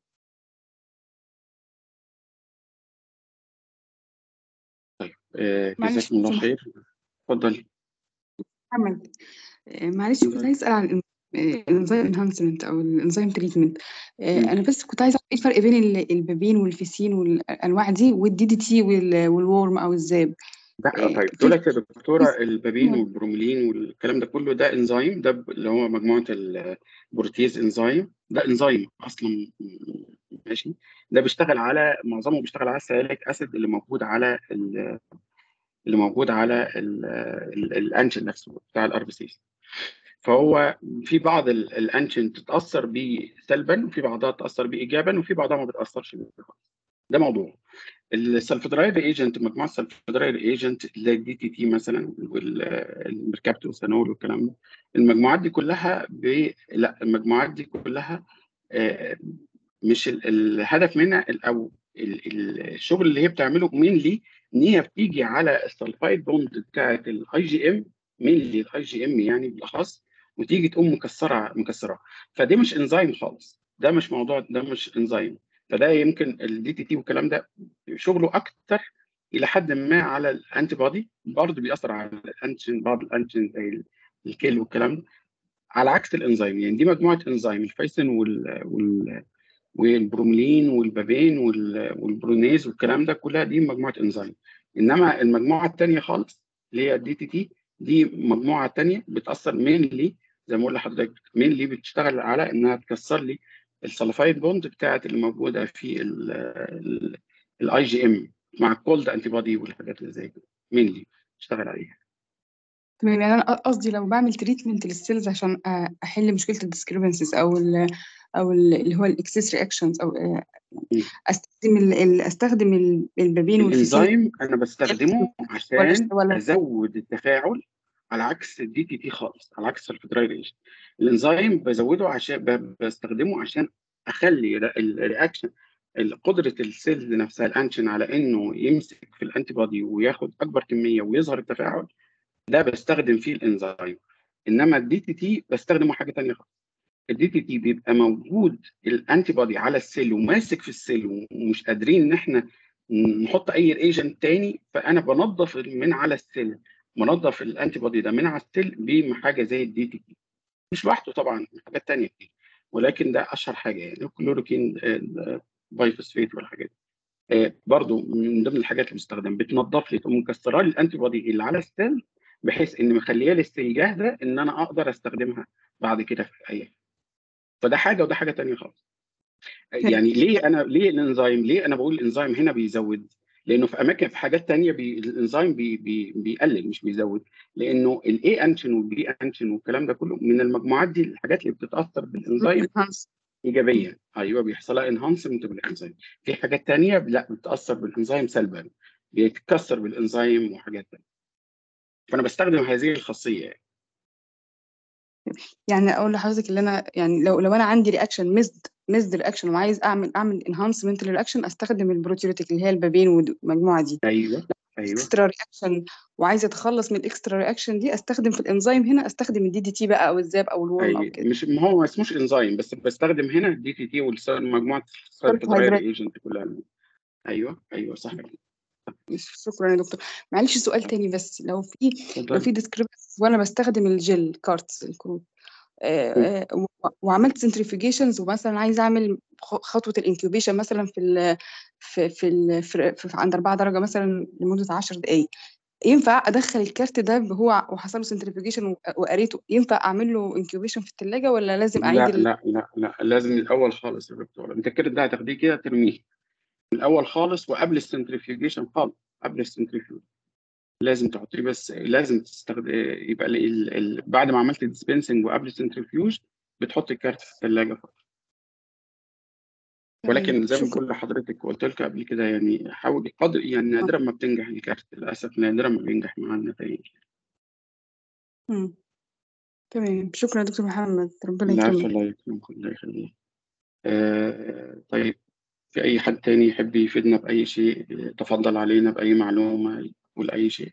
طيب آه، معلش جزاكم الله لو سمحت خير. اتفضلي. محمد، آه، معلش كنت عايز اسال عن الانزيم انهانسمنت او الانزيم تريتمنت. مم. انا بس كنت عايزه اعرف ايه الفرق بين ال- البابين والفيسين والانواع دي والدي دي تي وال- والورم او الزاب. ده آه، طيب في دولت يا دكتوره في- البابين والبروميلين والكلام ده كله، ده انزيم، ده ب- اللي هو مجموعه البروتيز انزيم، ده انزيم اصلا. ماشي. ده بيشتغل على، معظمه بيشتغل على السياليك اسيد اللي موجود على ال- اللي موجود على ال- ال- الانشن نفسه بتاع الار بي سي. فهو في بعض ال- الانشن تتاثر بيه سلبا، وفي بعضها تتاثر بيه ايجابا، وفي بعضها ما بتاثرش بيه خالص. ده موضوع السلفدرايد ايجنت، مجموعه السلفدرايد ايجنت زي الدي تي تي مثلا والميركابتوسانول والكلام ده. المجموعات دي كلها ب... لا المجموعات دي كلها آه، مش ال... الهدف منها ال- او ال... ال- الشغل اللي هي بتعمله مينلي ان هي بتيجي على السلفايد بوند بتاعت الاي جي ام، مينلي الاي جي ام يعني بالاخص، وتيجي تقوم مكسرها مكسرها. فدي مش انزيم خالص، ده مش موضوع، ده مش انزيم. فده يمكن الدي تي تي والكلام ده شغله اكتر الى حد ما على الانتي بودي، برضه بيأثر على الانتيجين، بعض الانتيجين زي الكيل والكلام ده، على عكس الانزيم. يعني دي مجموعه انزيم، الفيسن وال... وال... والبروملين والبابين وال... والبرونيز والكلام ده كلها، دي مجموعه انزيم. انما المجموعه الثانيه خالص اللي هي الدي تي تي، دي مجموعه ثانيه بتاثر مينلي زي ما بقول لحضرتك، مينلي بتشتغل على انها تكسر لي السلفايد بوند بتاعت اللي موجوده في الاي جي ام مع الكولد انتي بودي والحاجات اللي زي كده، مينلي تشتغل عليها. تمام. يعني انا قصدي لو بعمل تريتمنت للسيلز عشان أ- احل مشكله الديسكريبنسز او ال او ال اللي هو الاكسس رياكشنز، او آه، مم. استخدم ال ال- استخدم ال- البابين والفيسين الانزيم انا بستخدمه ولا عشان ولا ازود التفاعل، على عكس الدي تي تي خالص، على عكس الفيدرايليشن. الانزيم بزوده عشان ب- بستخدمه عشان اخلي ر- الرياكشن، قدره السيلز نفسها الانشن على انه يمسك في الانتي بودي وياخد اكبر كميه ويظهر التفاعل، ده بستخدم فيه الانزيم. انما الدي تي تي بستخدمه حاجه ثانيه خالص. الدي تي تي بيبقى موجود الانتي بودي على السيل وماسك في السيل ومش قادرين ان احنا نحط اي ايجنت تاني، فانا بنظف من على السيل، بنظف الانتي بودي ده من على السيل بحاجه زي الدي تي تي. مش لوحده طبعا، حاجات تانيه كتير، ولكن ده اشهر حاجه يعني الكلوروكين، البايفوسفيت والحاجات دي. آه، برضو من ضمن الحاجات اللي بستخدم بتنظف لي مكسرات الانتي بودي اللي على السيل، بحيث ان مخليه لي السيل جاهزه ان انا اقدر استخدمها بعد كده في اي حاجه. فده حاجه وده حاجه ثانيه خالص. يعني ليه انا ليه الانزيم ليه انا بقول الانزيم هنا بيزود؟ لانه في اماكن في حاجات ثانيه بي الانزيم بي بي بيقلل مش بيزود، لانه الاي انشن والبي انشن والكلام ده كله من المجموعات دي الحاجات اللي بتتاثر بالانزيم ايجابيا. ايوه بيحصل لها انهانسمنت بالانزيم. في حاجات ثانيه لا بتتاثر بالانزيم سلبا، بيتكسر بالانزيم وحاجات ثانيه. فانا بستخدم هذه الخاصيه يعني. يعني اقول لحضرتك اللي انا يعني لو لو انا عندي رياكشن مزد مزد رياكشن وعايز اعمل اعمل انهانسمنت للرياكشن، استخدم البروتيوليتيك اللي هي البابين والمجموعه دي. ايوه ايوه اكسترا رياكشن وعايزه اتخلص من الاكسترا رياكشن دي، استخدم في الانزيم هنا استخدم الدي دي تي بقى او الزاب او الورم او ايوه كده. مش ما هو ما اسموش انزيم، بس بستخدم هنا الدي تي تي ومجموعه السلفادراير ايجنت كلها. ايوه ايوه صح كده. شكرا يا دكتور. معلش سؤال تاني بس، لو في لو في ديسكريبنس وانا بستخدم الجل كارتس الكروت آه آه وعملت سنتريفيجيشنز ومثلا عايزه اعمل خطوه الانكيوبيشن مثلا في ال في في, ال في, في عند أربعة درجه مثلا لمده عشر دقائق، ينفع ادخل الكارت ده هو وحصل له سنتريفيجيشن وقريته، ينفع اعمل له انكيوبيشن في الثلاجه ولا لازم اعيد؟ لا لا لا لا لازم من الاول خالص يا دكتور. انت الكارت ده هتاخديه كده ترميه من الاول خالص وقبل السنتريفيوجيشن خالص. قبل السنتريفيوج لازم تحطيه، بس لازم تستخدم يبقى ال... ال... بعد ما عملت ديسبنسنج وقبل السنتريفيوج بتحط الكارت في الثلاجه فقط. ولكن زي ما بقول لحضرتك قلت لك قبل كده يعني حاول قدر يعني نادرا ما بتنجح الكارت، للاسف نادرا ما بينجح مع النتائج. امم تمام. شكرا يا دكتور محمد، ربنا يكرمك. يكرمك. الله يكرمك الله يخليك. آه طيب، في أي حد تاني يحب يفيدنا بأي شيء؟ تفضل علينا بأي معلومة، يقول أي شيء.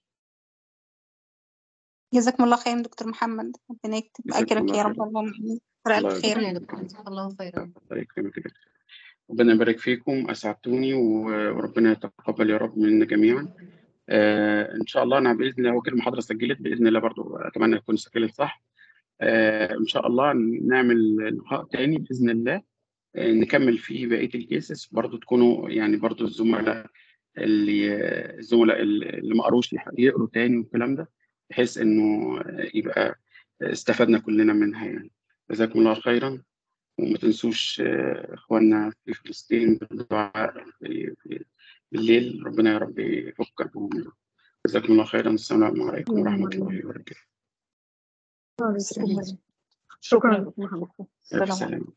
جزاكم الله خير دكتور محمد، ربنا يكتب أجرك يا رب. اللهم قراءة خير. يا دكتور جزاك الله خيرا. الله يكرمك. ربنا يبارك فيكم، أسعدتوني وربنا يتقبل يا رب منا جميعا. آه إن شاء الله أنا بإذن الله، هو كل محاضرة سجلت بإذن الله، برضو أتمنى تكون سجلت صح. آه إن شاء الله نعمل لقاء تاني بإذن الله، آه نكمل فيه بقية الكيسز، برضو تكونوا يعني برضو الزملاء اللي الزملاء اللي ما قروش يقروا تاني والكلام ده، بحيث انه يبقى استفدنا كلنا منها يعني. جزاكم الله خيرا. وما تنسوش اخواننا في فلسطين بالدعاء بالليل، ربنا يا رب يفك همومنا. جزاكم الله خيرا. السلام عليكم ورحمة الله وبركاته. شكرا. السلام.